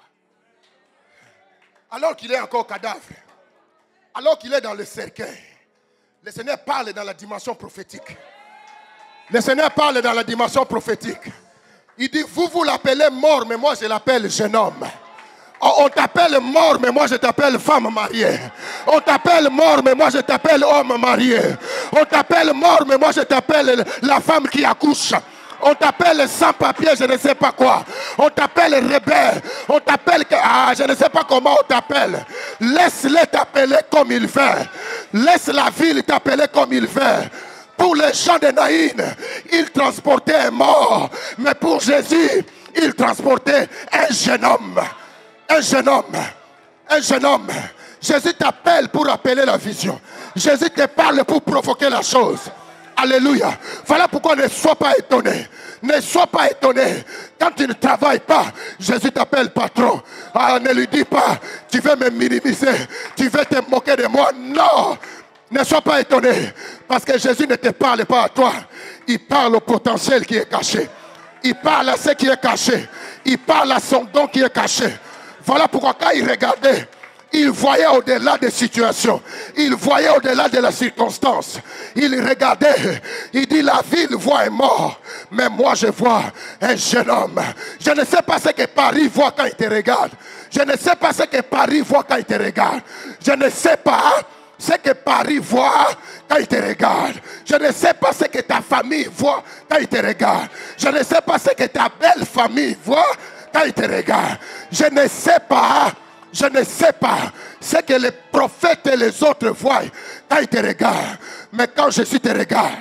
Alors qu'il est encore cadavre, alors qu'il est dans le cercueil, le Seigneur parle dans la dimension prophétique. Le Seigneur parle dans la dimension prophétique. Il dit, vous l'appelez mort, mais moi je l'appelle jeune homme. On t'appelle mort, mais moi je t'appelle femme mariée. On t'appelle mort, mais moi je t'appelle homme marié. On t'appelle mort, mais moi je t'appelle la femme qui accouche. On t'appelle sans papier, je ne sais pas quoi. On t'appelle rebelle. On t'appelle, je ne sais pas comment on t'appelle. Laisse-le t'appeler comme il veut. Laisse la ville t'appeler comme il veut. Pour les gens de Naïn, il transportait un mort. Mais pour Jésus, il transportait un jeune homme. Un jeune homme. Un jeune homme. Jésus t'appelle pour appeler la vision. Jésus te parle pour provoquer la chose. Alléluia. Voilà pourquoi ne sois pas étonné. Ne sois pas étonné. Quand tu ne travailles pas, Jésus t'appelle patron. Ah, ne lui dis pas, tu veux me minimiser. Tu veux te moquer de moi. Non. Ne sois pas étonné. Parce que Jésus ne te parle pas à toi. Il parle au potentiel qui est caché. Il parle à ce qui est caché. Il parle à son don qui est caché. Voilà pourquoi quand il regardait, il voyait au-delà des situations. Il voyait au-delà de la circonstance. Il regardait. Il dit, la ville voit un mort. Mais moi, je vois un jeune homme. Je ne sais pas ce que Paris voit quand il te regarde. Je ne sais pas ce que Paris voit quand il te regarde. Je ne sais pas ce que Paris voit quand il te regarde. Je ne sais pas ce que ta famille voit quand il te regarde. Je ne sais pas ce que ta belle famille voit quand il te regarde. Je ne sais pas. Je ne sais pas ce que les prophètes et les autres voient quand ils te regardent. Mais quand Jésus te regarde,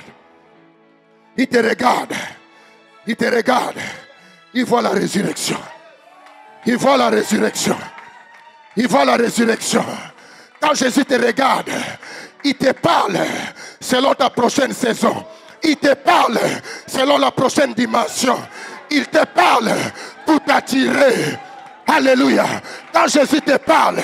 il te regarde. Il te regarde. Il voit la résurrection. Il voit la résurrection. Il voit la résurrection. Quand Jésus te regarde, il te parle selon ta prochaine saison. Il te parle selon la prochaine dimension. Il te parle pour t'attirer. Alléluia. Quand Jésus te parle,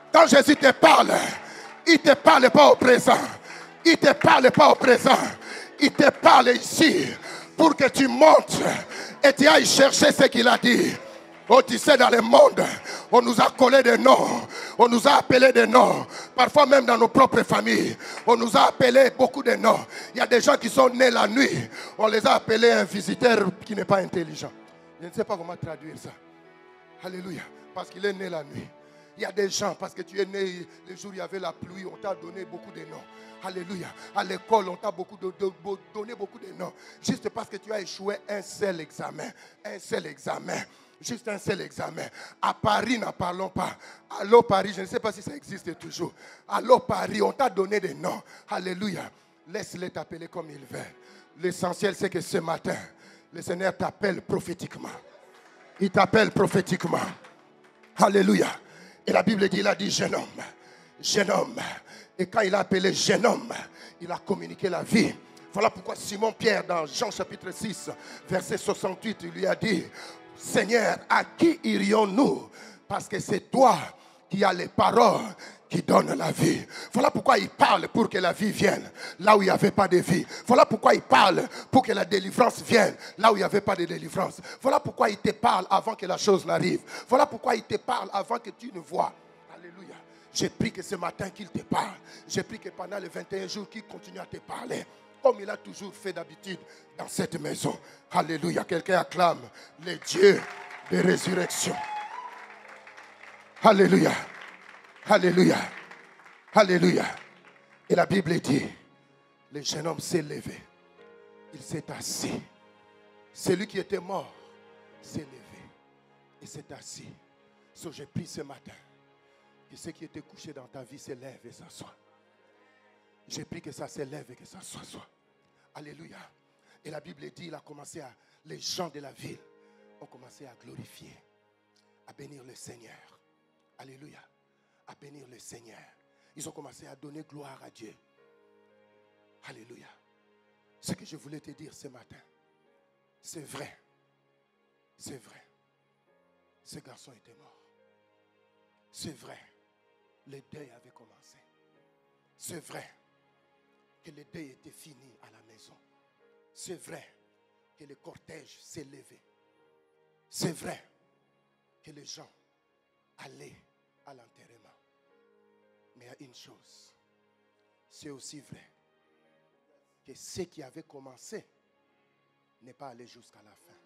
il te parle pas au présent. Il te parle pas au présent. Il te parle ici pour que tu montes et tu ailles chercher ce qu'il a dit. Oh, tu sais, dans le monde, on nous a collé des noms, on nous a appelé des noms. Parfois même dans nos propres familles, on nous a appelé beaucoup de noms. Il y a des gens qui sont nés la nuit, on les a appelés un visiteur qui n'est pas intelligent. Je ne sais pas comment traduire ça. Alléluia, parce qu'il est né la nuit. Il y a des gens, parce que tu es né le jour où il y avait la pluie, on t'a donné beaucoup de noms. Alléluia. À l'école, on t'a donné beaucoup de noms. Juste parce que tu as échoué un seul examen. Un seul examen. Juste un seul examen. À Paris, n'en parlons pas. Allô Paris, je ne sais pas si ça existe toujours. Allô Paris, on t'a donné des noms. Alléluia. Laisse-les t'appeler comme ils veulent. L'essentiel, c'est que ce matin, le Seigneur t'appelle prophétiquement. Il t'appelle prophétiquement. Alléluia. Et la Bible dit, il a dit jeune homme. Jeune homme. Et quand il a appelé jeune homme, il a communiqué la vie. Voilà pourquoi Simon-Pierre, dans Jean chapitre 6, verset 68, il lui a dit, Seigneur, à qui irions-nous? Parce que c'est toi qui as les paroles qui donnent la vie. Voilà pourquoi il parle pour que la vie vienne là où il n'y avait pas de vie. Voilà pourquoi il parle pour que la délivrance vienne là où il n'y avait pas de délivrance. Voilà pourquoi il te parle avant que la chose n'arrive. Voilà pourquoi il te parle avant que tu ne vois. Alléluia. J'ai pris que ce matin qu'il te parle. J'ai pris que pendant les 21 jours qu'il continue à te parler. Comme il a toujours fait d'habitude dans cette maison. Alléluia. Quelqu'un acclame le Dieu de résurrection. Alléluia. Alléluia. Alléluia. Et la Bible dit, le jeune homme s'est levé. Il s'est assis. Celui qui était mort s'est levé. Et s'est assis. So, j'ai pris ce matin que ceux qui étaient couchés dans ta vie s'élèvent et s'assoient. J'ai pris que ça s'élève et que ça s'assoit. Alléluia. Et la Bible dit, les gens de la ville ont commencé à glorifier, à bénir le Seigneur. Alléluia. À bénir le Seigneur. Ils ont commencé à donner gloire à Dieu. Alléluia. Ce que je voulais te dire ce matin, c'est vrai. C'est vrai. Ce garçon était mort. C'est vrai. Le deuil avait commencé. C'est vrai que le deuil était fini à la maison. C'est vrai que le cortège s'est levé. C'est vrai que les gens allaient à l'enterrement. Mais il y a une chose. C'est aussi vrai que ce qui avait commencé n'est pas allé jusqu'à la fin.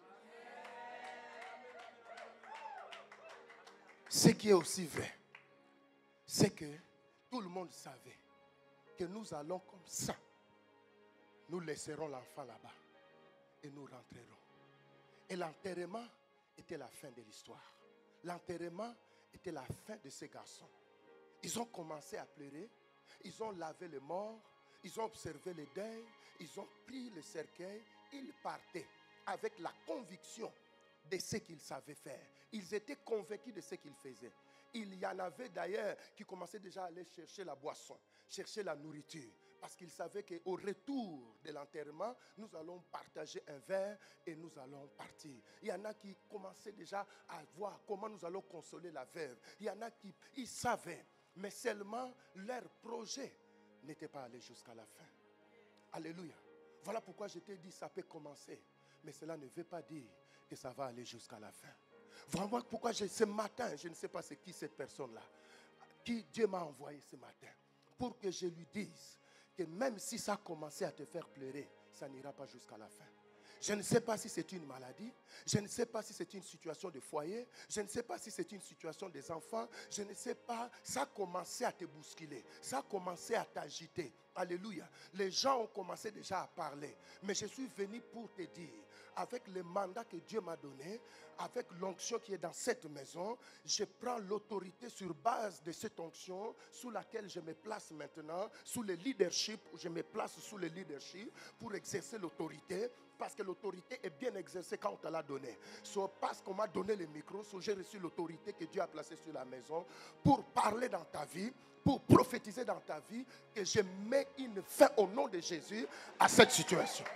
Ce qui est aussi vrai, c'est que tout le monde savait que nous allons comme ça. Nous laisserons l'enfant là-bas et nous rentrerons. Et l'enterrement était la fin de l'histoire. L'enterrement était la fin de ces garçons. Ils ont commencé à pleurer, ils ont lavé les morts, ils ont observé les deuils, ils ont pris le cercueil, ils partaient avec la conviction de ce qu'ils savaient faire. Ils étaient convaincus de ce qu'ils faisaient. Il y en avait d'ailleurs qui commençaient déjà à aller chercher la boisson, chercher la nourriture. Parce qu'ils savaient qu'au retour de l'enterrement, nous allons partager un verre et nous allons partir. Il y en a qui commençaient déjà à voir comment nous allons consoler la veuve. Il y en a qui ils savaient, mais seulement leur projet n'était pas allé jusqu'à la fin. Alléluia. Voilà pourquoi je t'ai dit ça peut commencer, mais cela ne veut pas dire que ça va aller jusqu'à la fin. Voilà pourquoi ce matin, je ne sais pas c'est qui cette personne-là, qui Dieu m'a envoyé ce matin, pour que je lui dise que même si ça a commencé à te faire pleurer, ça n'ira pas jusqu'à la fin. Je ne sais pas si c'est une maladie, je ne sais pas si c'est une situation de foyer, je ne sais pas si c'est une situation des enfants, je ne sais pas, ça a commencé à te bousculer, ça a commencé à t'agiter. Alléluia. Les gens ont commencé déjà à parler, mais je suis venu pour te dire, avec le mandat que Dieu m'a donné, avec l'onction qui est dans cette maison, je prends l'autorité sur base de cette onction sous laquelle je me place maintenant, sous le leadership, je me place sous le leadership pour exercer l'autorité, parce que l'autorité est bien exercée quand on te l'a donné. Parce qu'on m'a donné le micro, j'ai reçu l'autorité que Dieu a placée sur la maison pour parler dans ta vie, pour prophétiser dans ta vie, que je mets une fin au nom de Jésus à cette situation.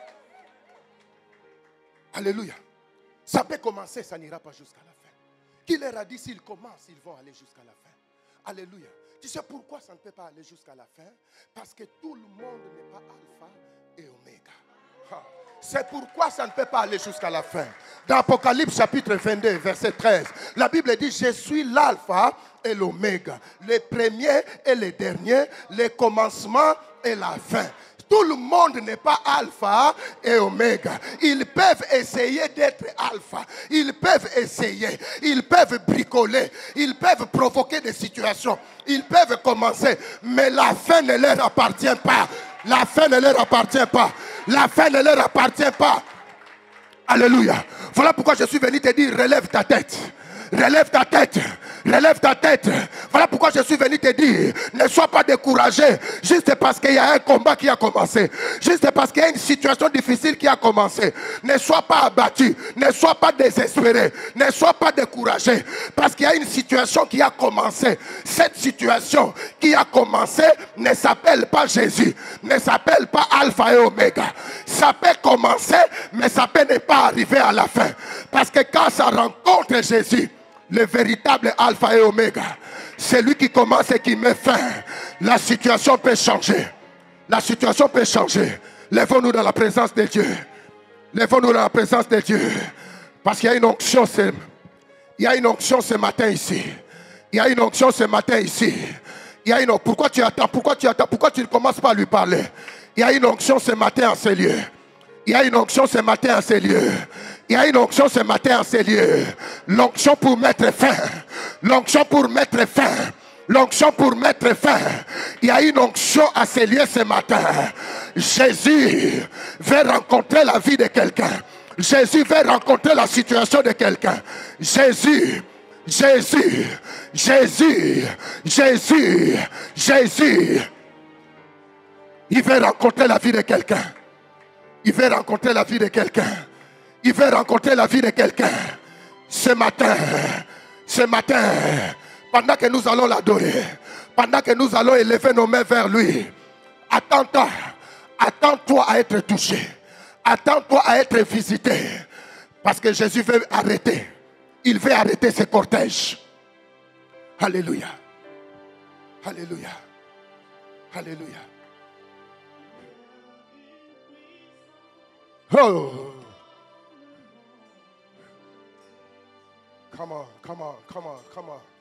Alléluia. Ça peut commencer, ça n'ira pas jusqu'à la fin. Qui leur a dit s'ils commencent, ils vont aller jusqu'à la fin. Alléluia. Tu sais pourquoi ça ne peut pas aller jusqu'à la fin? Parce que tout le monde n'est pas alpha et oméga. C'est pourquoi ça ne peut pas aller jusqu'à la fin. Dans Apocalypse chapitre 22, verset 13, la Bible dit, je suis l'alpha et l'oméga, le premier et le dernier, le commencement et la fin. Tout le monde n'est pas alpha et oméga. Ils peuvent essayer d'être alpha. Ils peuvent essayer. Ils peuvent bricoler. Ils peuvent provoquer des situations. Ils peuvent commencer. Mais la fin ne leur appartient pas. La fin ne leur appartient pas. La fin ne leur appartient pas. Alléluia. Voilà pourquoi je suis venu te dire, relève ta tête. Relève ta tête. Relève ta tête. Voilà pourquoi je suis venu te dire, ne sois pas découragé juste parce qu'il y a un combat qui a commencé. Juste parce qu'il y a une situation difficile qui a commencé. Ne sois pas abattu. Ne sois pas désespéré. Ne sois pas découragé. Parce qu'il y a une situation qui a commencé. Cette situation qui a commencé ne s'appelle pas Jésus. Ne s'appelle pas Alpha et Oméga. Ça peut commencer, mais ça peut ne pas arriver à la fin. Parce que quand ça rencontre Jésus, le véritable Alpha et Oméga, c'est lui qui commence et qui met fin. La situation peut changer. La situation peut changer. Lèvons-nous dans la présence de Dieu. Lèvons-nous dans la présence de Dieu. Parce qu'il y a une onction. Il y a une onction ce matin ici. Il y a une onction ce matin ici. Il y a une... Pourquoi tu attends? Pourquoi tu attends? Pourquoi tu ne commences pas à lui parler? Il y a une onction ce matin en ces lieux. Il y a une onction ce matin en ces lieux. Il y a une onction ce matin en ces lieux. L'onction pour mettre fin. L'onction pour mettre fin. L'onction pour mettre fin. Il y a une onction à ces lieux ce matin. Jésus veut rencontrer la vie de quelqu'un. Jésus veut rencontrer la situation de quelqu'un. Jésus. Jésus. Jésus. Jésus. Jésus. Il veut rencontrer la vie de quelqu'un. Il veut rencontrer la vie de quelqu'un. Il veut rencontrer la vie de quelqu'un. Ce matin, pendant que nous allons l'adorer, pendant que nous allons élever nos mains vers lui, attends-toi à être touché. Attends-toi à être visité. Parce que Jésus veut arrêter. Il veut arrêter ce cortège. Alléluia. Alléluia. Alléluia. Oh. Come on, come on, come on, come on.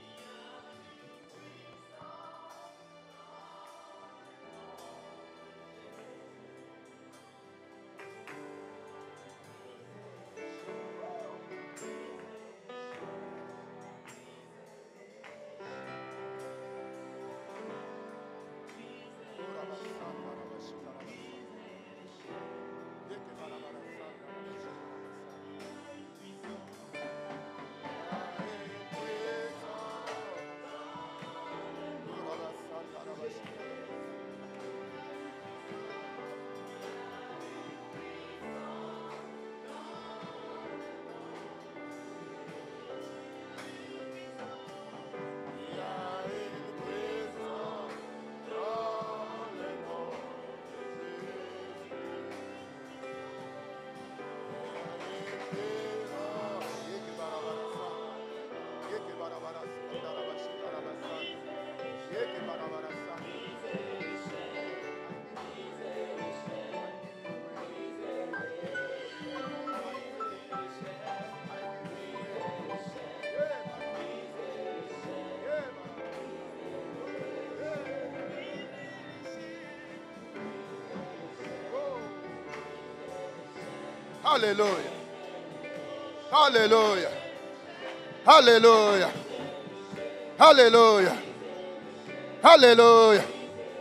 Alléluia. Alléluia. Alléluia. Alléluia. Alléluia.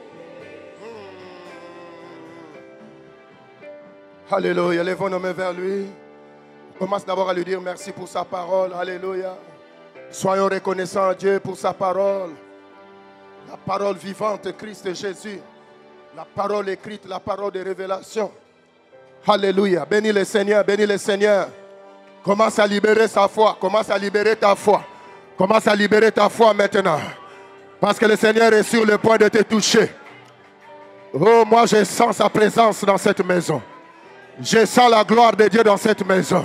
Alléluia. Lèvons nos mains vers lui. On commence d'abord à lui dire merci pour sa parole. Alléluia. Soyons reconnaissants à Dieu pour sa parole. La parole vivante, Christ Jésus. La parole écrite, la parole de révélation. Alléluia. Bénis le Seigneur, bénis le Seigneur. Commence à libérer sa foi. Commence à libérer ta foi. Commence à libérer ta foi maintenant. Parce que le Seigneur est sur le point de te toucher. Oh, moi je sens sa présence dans cette maison. Je sens la gloire de Dieu dans cette maison.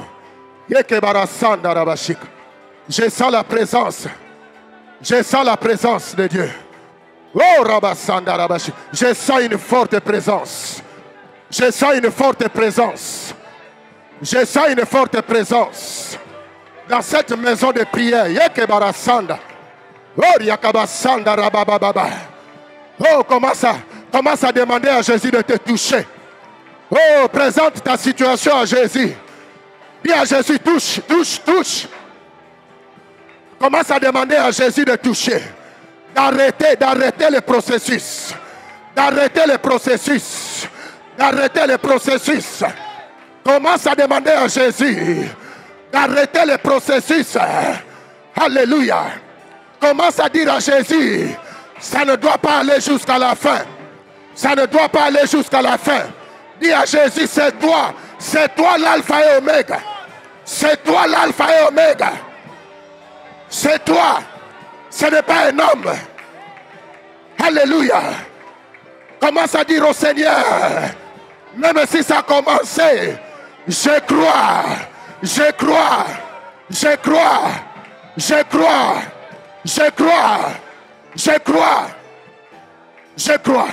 Je sens la présence. Je sens la présence de Dieu. Oh, je sens une forte présence. Je sens une forte présence. Je sens une forte présence dans cette maison de prière. Yekebarasanda. Oh, Yakabasanda Rabababa. Oh, commence à demander à Jésus de te toucher. Oh, présente ta situation à Jésus. Dis à Jésus, touche, touche, touche. Commence à demander à Jésus de toucher. D'arrêter le processus. D'arrêter le processus. D'arrêter le processus. Commence à demander à Jésus d'arrêter le processus. Alléluia. Commence à dire à Jésus, ça ne doit pas aller jusqu'à la fin. Ça ne doit pas aller jusqu'à la fin. Dis à Jésus, c'est toi l'alpha et oméga. C'est toi l'alpha et oméga. C'est toi. Ce n'est pas un homme. Alléluia. Commence à dire au Seigneur, même si ça a commencé, je crois, je crois, je crois, je crois, je crois, je crois, je crois.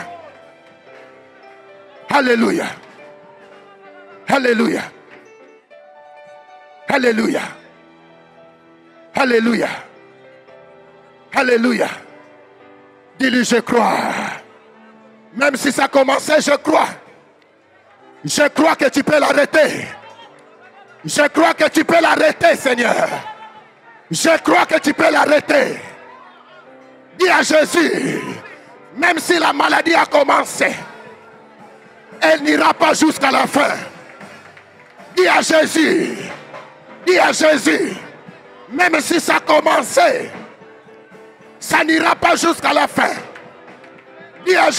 Alléluia. Alléluia. Alléluia. Alléluia. Alléluia. Dis-lui, je crois. Même si ça commençait, je crois. Je crois que tu peux l'arrêter. Je crois que tu peux l'arrêter, Seigneur. Je crois que tu peux l'arrêter. Dis à Jésus, même si la maladie a commencé, elle n'ira pas jusqu'à la fin. Dis à Jésus, même si ça a commencé, ça n'ira pas jusqu'à la fin. Dis à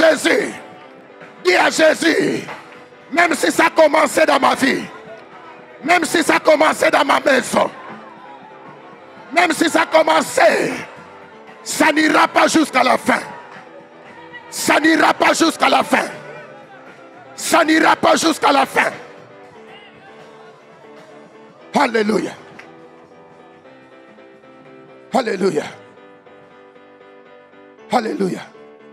Jésus, même si ça a commencé dans ma vie, même si ça a commencé dans ma maison, même si ça a commencé, ça n'ira pas jusqu'à la fin. Ça n'ira pas jusqu'à la fin. Ça n'ira pas jusqu'à la fin. Alléluia. Alléluia. Alléluia.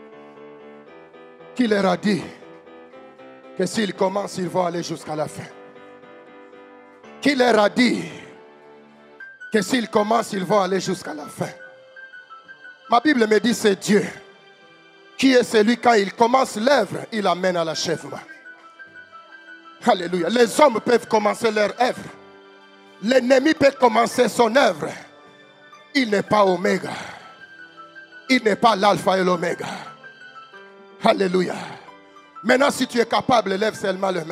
Qui leur a dit que s'ils commencent, ils vont aller jusqu'à la fin? Qui leur a dit que s'ils commencent, ils vont aller jusqu'à la fin? Ma Bible me dit c'est Dieu. Qui est celui quand il commence l'œuvre, il amène à l'achèvement. Alléluia. Les hommes peuvent commencer leur œuvre. L'ennemi peut commencer son œuvre. Il n'est pas oméga. Il n'est pas l'alpha et l'oméga. Alléluia. Maintenant, si tu es capable, lève seulement les mains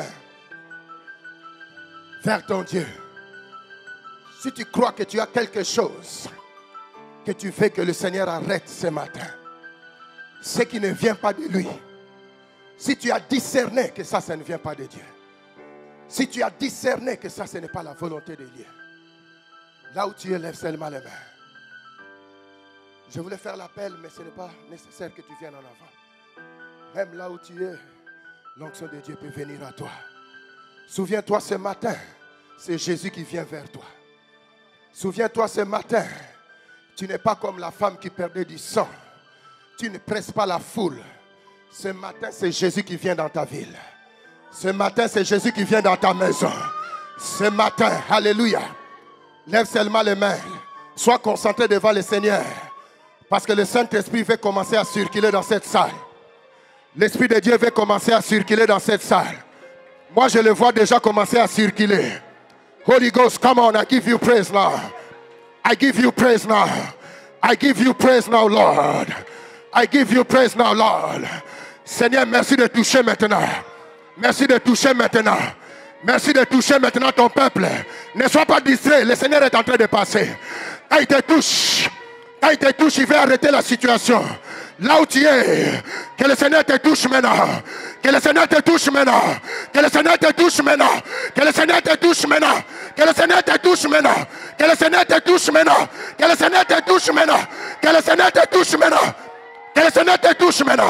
vers ton Dieu. Si tu crois que tu as quelque chose que tu veux que le Seigneur arrête ce matin, ce qui ne vient pas de lui. Si tu as discerné que ça ne vient pas de Dieu. Si tu as discerné que ça, ce n'est pas la volonté de Dieu. Là où tu es, lève seulement les mains. Je voulais faire l'appel, mais ce n'est pas nécessaire que tu viennes en avant. Même là où tu es, l'onction de Dieu peut venir à toi. Souviens-toi ce matin, c'est Jésus qui vient vers toi. Souviens-toi ce matin, tu n'es pas comme la femme qui perdait du sang. Tu ne presses pas la foule. Ce matin, c'est Jésus qui vient dans ta ville. Ce matin, c'est Jésus qui vient dans ta maison. Ce matin, alléluia. Lève seulement les mains. Sois concentré devant le Seigneur. Parce que le Saint-Esprit veut commencer à circuler dans cette salle. L'Esprit de Dieu veut commencer à circuler dans cette salle. Moi, je le vois déjà commencer à circuler. Holy Ghost, come on, I give you praise now. I give you praise now. I give you praise now, Lord. I give you praise now, Lord. Seigneur, merci de toucher maintenant. Merci de toucher maintenant. Merci de toucher maintenant ton peuple. Ne sois pas distrait, le Seigneur est en train de passer. Quand il te touche, il va arrêter la situation. Là où tu es, que le Seigneur te touche maintenant. Que le Seigneur te touche maintenant. Que le Seigneur te touche maintenant. Que le Seigneur te touche maintenant. Que le Seigneur te touche maintenant. Que le Seigneur te touche maintenant. Que le Seigneur te touche maintenant. Que le Seigneur te touche maintenant. Que le Seigneur te touche maintenant.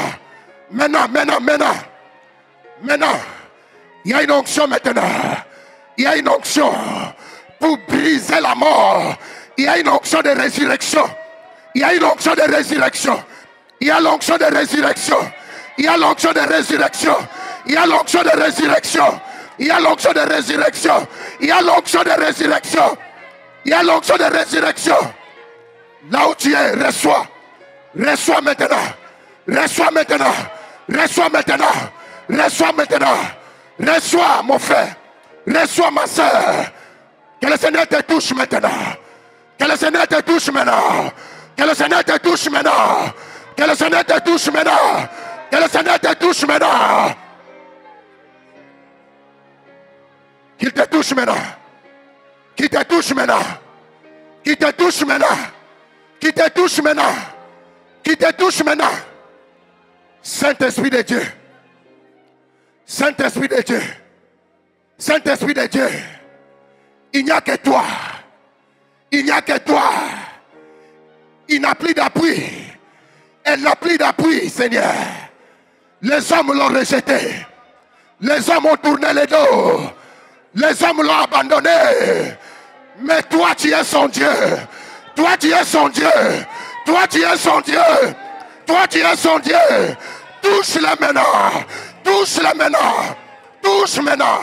Maintenant. Il y a une onction maintenant. Il y a une onction pour briser la mort. Il y a une onction de résurrection. Il y a une onction de résurrection. Il y a l'onction de résurrection. Il y a l'onction de résurrection. Il y a l'onction de résurrection. Il y a l'onction de résurrection. Il y a l'onction de résurrection. Il y a l'onction de résurrection. Là où tu es, reçois. Reçois maintenant. Reçois maintenant. Reçois maintenant. Reçois maintenant. Reçois mon frère. Reçois ma soeur. Que le Seigneur te touche maintenant. Que le Seigneur te touche maintenant. Que le Seigneur te touche maintenant. Que le Seigneur te touche maintenant. Que le Seigneur te touche maintenant. Qu'il te touche maintenant. Qu'il te touche maintenant. Qu'il te touche maintenant. Qu'il te touche maintenant. Qu'il te touche maintenant. Saint-Esprit de Dieu. Saint-Esprit de Dieu. Saint-Esprit de Dieu. Il n'y a que toi. Il n'y a que toi. Il n'a plus d'appui. Elle n'a plus d'appui, Seigneur. Les hommes l'ont rejeté. Les hommes ont tourné le dos. Les hommes l'ont abandonné. Mais toi, tu es son Dieu. Toi, tu es son Dieu. Toi, tu es son Dieu. Toi, tu es son Dieu. Touche-la maintenant. Touche-la maintenant. Touche maintenant.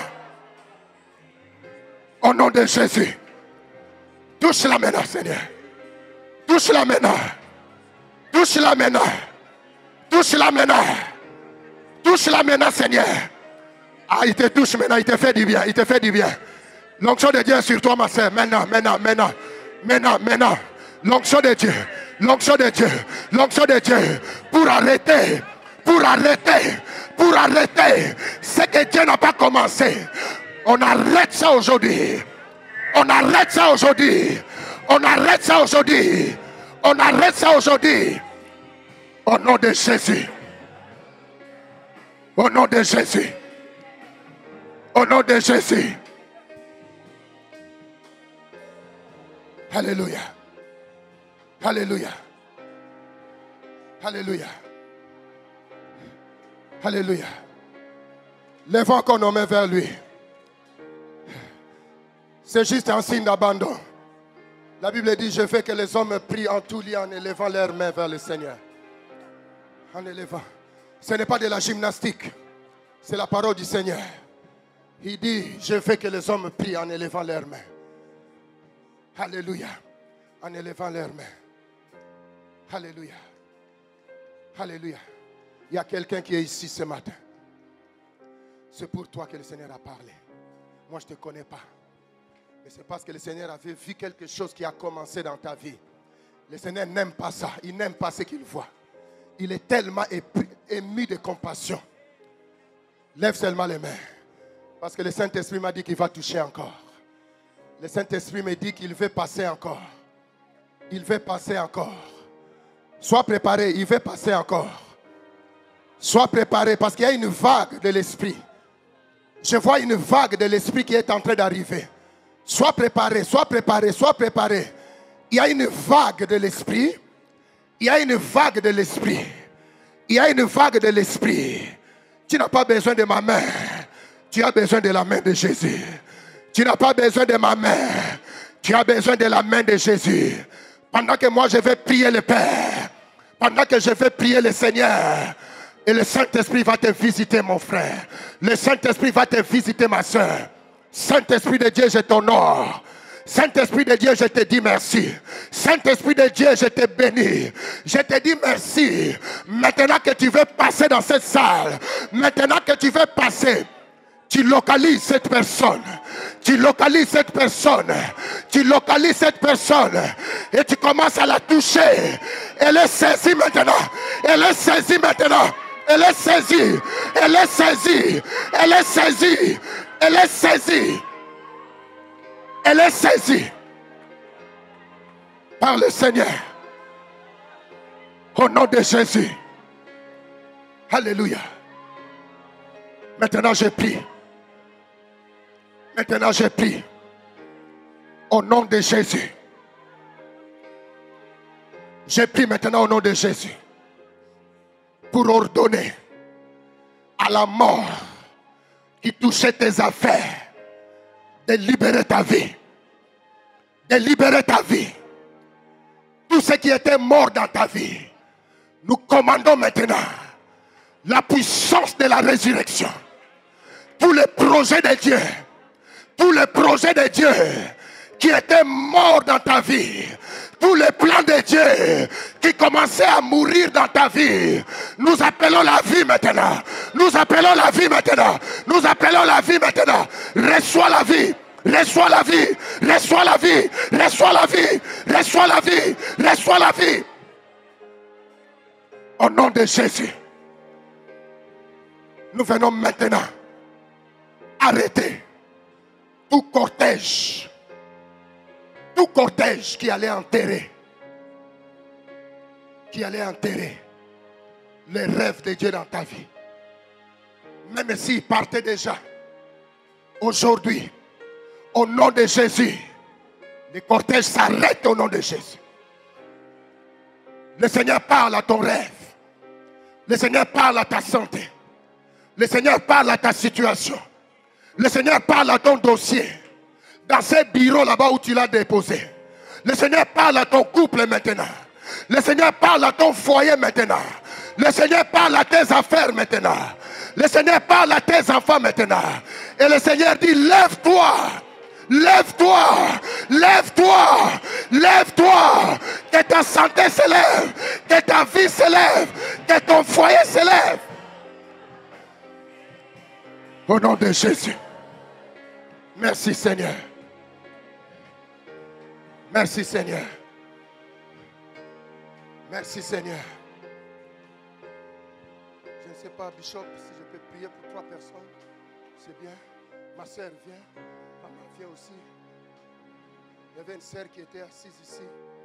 Au nom de Jésus. Touche-la maintenant, Seigneur. Touche-la maintenant. Touche-la maintenant. Touche-la maintenant. Touche-la maintenant, Seigneur. Ah, il te touche maintenant, il te fait du bien, il te fait du bien. L'onction de Dieu est sur toi, ma soeur. Maintenant. L'onction de Dieu, l'onction de Dieu, l'onction de Dieu. Pour arrêter ce que Dieu n'a pas commencé. On arrête ça aujourd'hui. On arrête ça aujourd'hui. On arrête ça aujourd'hui. On arrête ça aujourd'hui. Au nom de Jésus. Au nom de Jésus. Au nom de Jésus. Alléluia. Alléluia. Alléluia. Alléluia. Lèvons encore nos mains vers lui. C'est juste un signe d'abandon. La Bible dit, je fais que les hommes prient en tout lieu en élevant leurs mains vers le Seigneur. En élevant. Ce n'est pas de la gymnastique. C'est la parole du Seigneur. Il dit, je fais que les hommes prient en élevant leurs mains. Alléluia. En élevant leurs mains. Alléluia. Alléluia. Il y a quelqu'un qui est ici ce matin. C'est pour toi que le Seigneur a parlé. Moi, je ne te connais pas. Mais c'est parce que le Seigneur avait vu quelque chose qui a commencé dans ta vie. Le Seigneur n'aime pas ça. Il n'aime pas ce qu'il voit. Il est tellement ému de compassion. Lève seulement les mains. Parce que le Saint-Esprit m'a dit qu'il va toucher encore. Le Saint-Esprit me dit qu'il veut passer encore. Il veut passer encore. Sois préparé, il veut passer encore. Sois préparé parce qu'il y a une vague de l'Esprit. Je vois une vague de l'Esprit qui est en train d'arriver. Sois préparé, sois préparé, sois préparé. Il y a une vague de l'Esprit. Il y a une vague de l'Esprit. Il y a une vague de l'Esprit. Tu n'as pas besoin de ma main. Tu as besoin de la main de Jésus. Tu n'as pas besoin de ma main. Tu as besoin de la main de Jésus. Pendant que moi je vais prier le Père. Pendant que je vais prier le Seigneur. Et le Saint-Esprit va te visiter, mon frère. Le Saint-Esprit va te visiter, ma soeur. Saint-Esprit de Dieu, je t'honore. Saint-Esprit de Dieu, je te dis merci. Saint-Esprit de Dieu, je te bénis. Je te dis merci. Maintenant que tu veux passer dans cette salle, maintenant que tu veux passer, tu localises cette personne. Tu localises cette personne. Tu localises cette personne. Et tu commences à la toucher. Elle est saisie maintenant. Elle est saisie maintenant. Elle est saisie. Elle est saisie. Elle est saisie. Elle est saisie. Elle est saisie par le Seigneur. Au nom de Jésus. Alléluia. Maintenant je prie. Maintenant je prie. Au nom de Jésus. Je prie maintenant au nom de Jésus. Pour ordonner à la mort qui touchait tes affaires de libérer ta vie. De libérer ta vie. Tout ce qui était mort dans ta vie. Nous commandons maintenant la puissance de la résurrection. tous les projets de Dieu, tous les projets de Dieu qui étaient morts dans ta vie, tous les plans de Dieu qui commençaient à mourir dans ta vie, nous appelons la vie maintenant. Nous appelons la vie maintenant. Nous appelons la vie maintenant. Reçois la vie. Reçois la vie. Reçois la vie. Reçois la vie. Reçois la vie. Reçois la vie. Au nom de Jésus, nous venons maintenant arrêter tout cortège qui allait enterrer les rêves de Dieu dans ta vie. Même s'il partait déjà, aujourd'hui, au nom de Jésus, le cortège s'arrête au nom de Jésus. Le Seigneur parle à ton rêve. Le Seigneur parle à ta santé. Le Seigneur parle à ta situation. Le Seigneur parle à ton dossier. Dans ces bureaux là-bas où tu l'as déposé. Le Seigneur parle à ton couple maintenant. Le Seigneur parle à ton foyer maintenant. Le Seigneur parle à tes affaires maintenant. Le Seigneur parle à tes enfants maintenant. Et le Seigneur dit, lève-toi. Lève-toi. Lève-toi. Lève-toi. Que ta santé s'élève. Que ta vie s'élève. Que ton foyer s'élève. Au nom de Jésus. Merci Seigneur. Merci Seigneur. Merci Seigneur. Je ne sais pas, Bishop, si je peux prier pour 3 personnes. C'est bien. Ma soeur vient. Maman vient aussi. Il y avait une sœur qui était assise ici.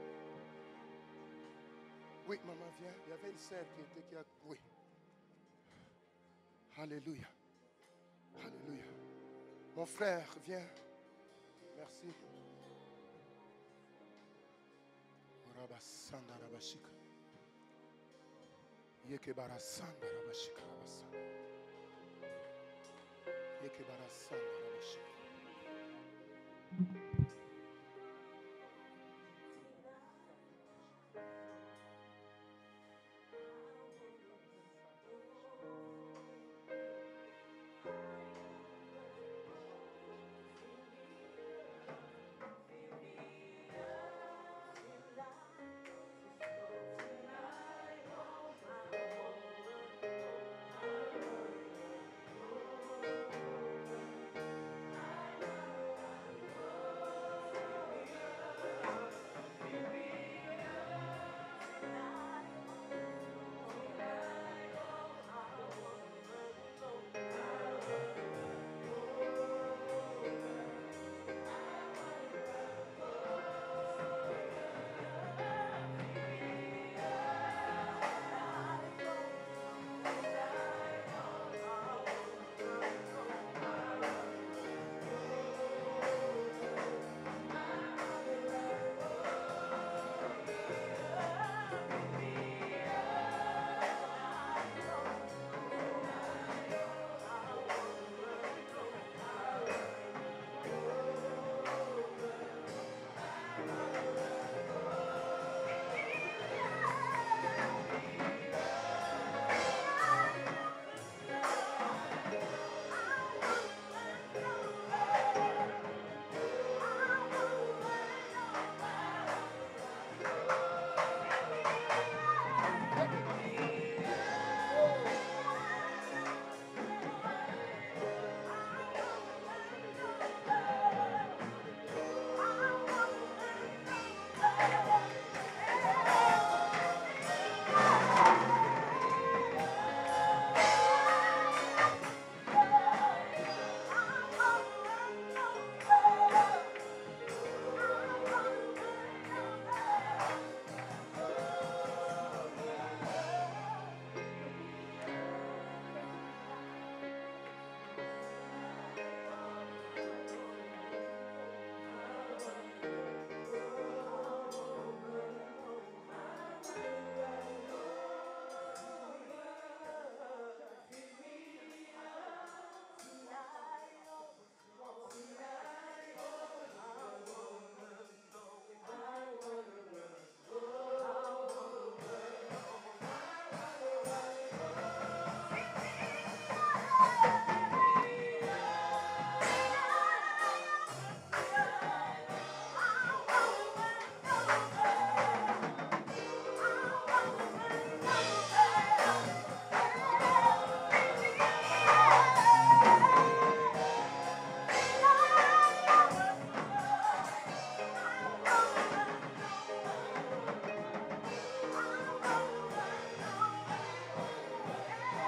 Oui, maman vient. Il y avait une sœur qui a... Oui. Alléluia. Alléluia. Mon frère, viens. Merci. Rabasanda Rabashika. Yekebarasanda Rabashika Rabasanda. Yekebarasanda Rabashika.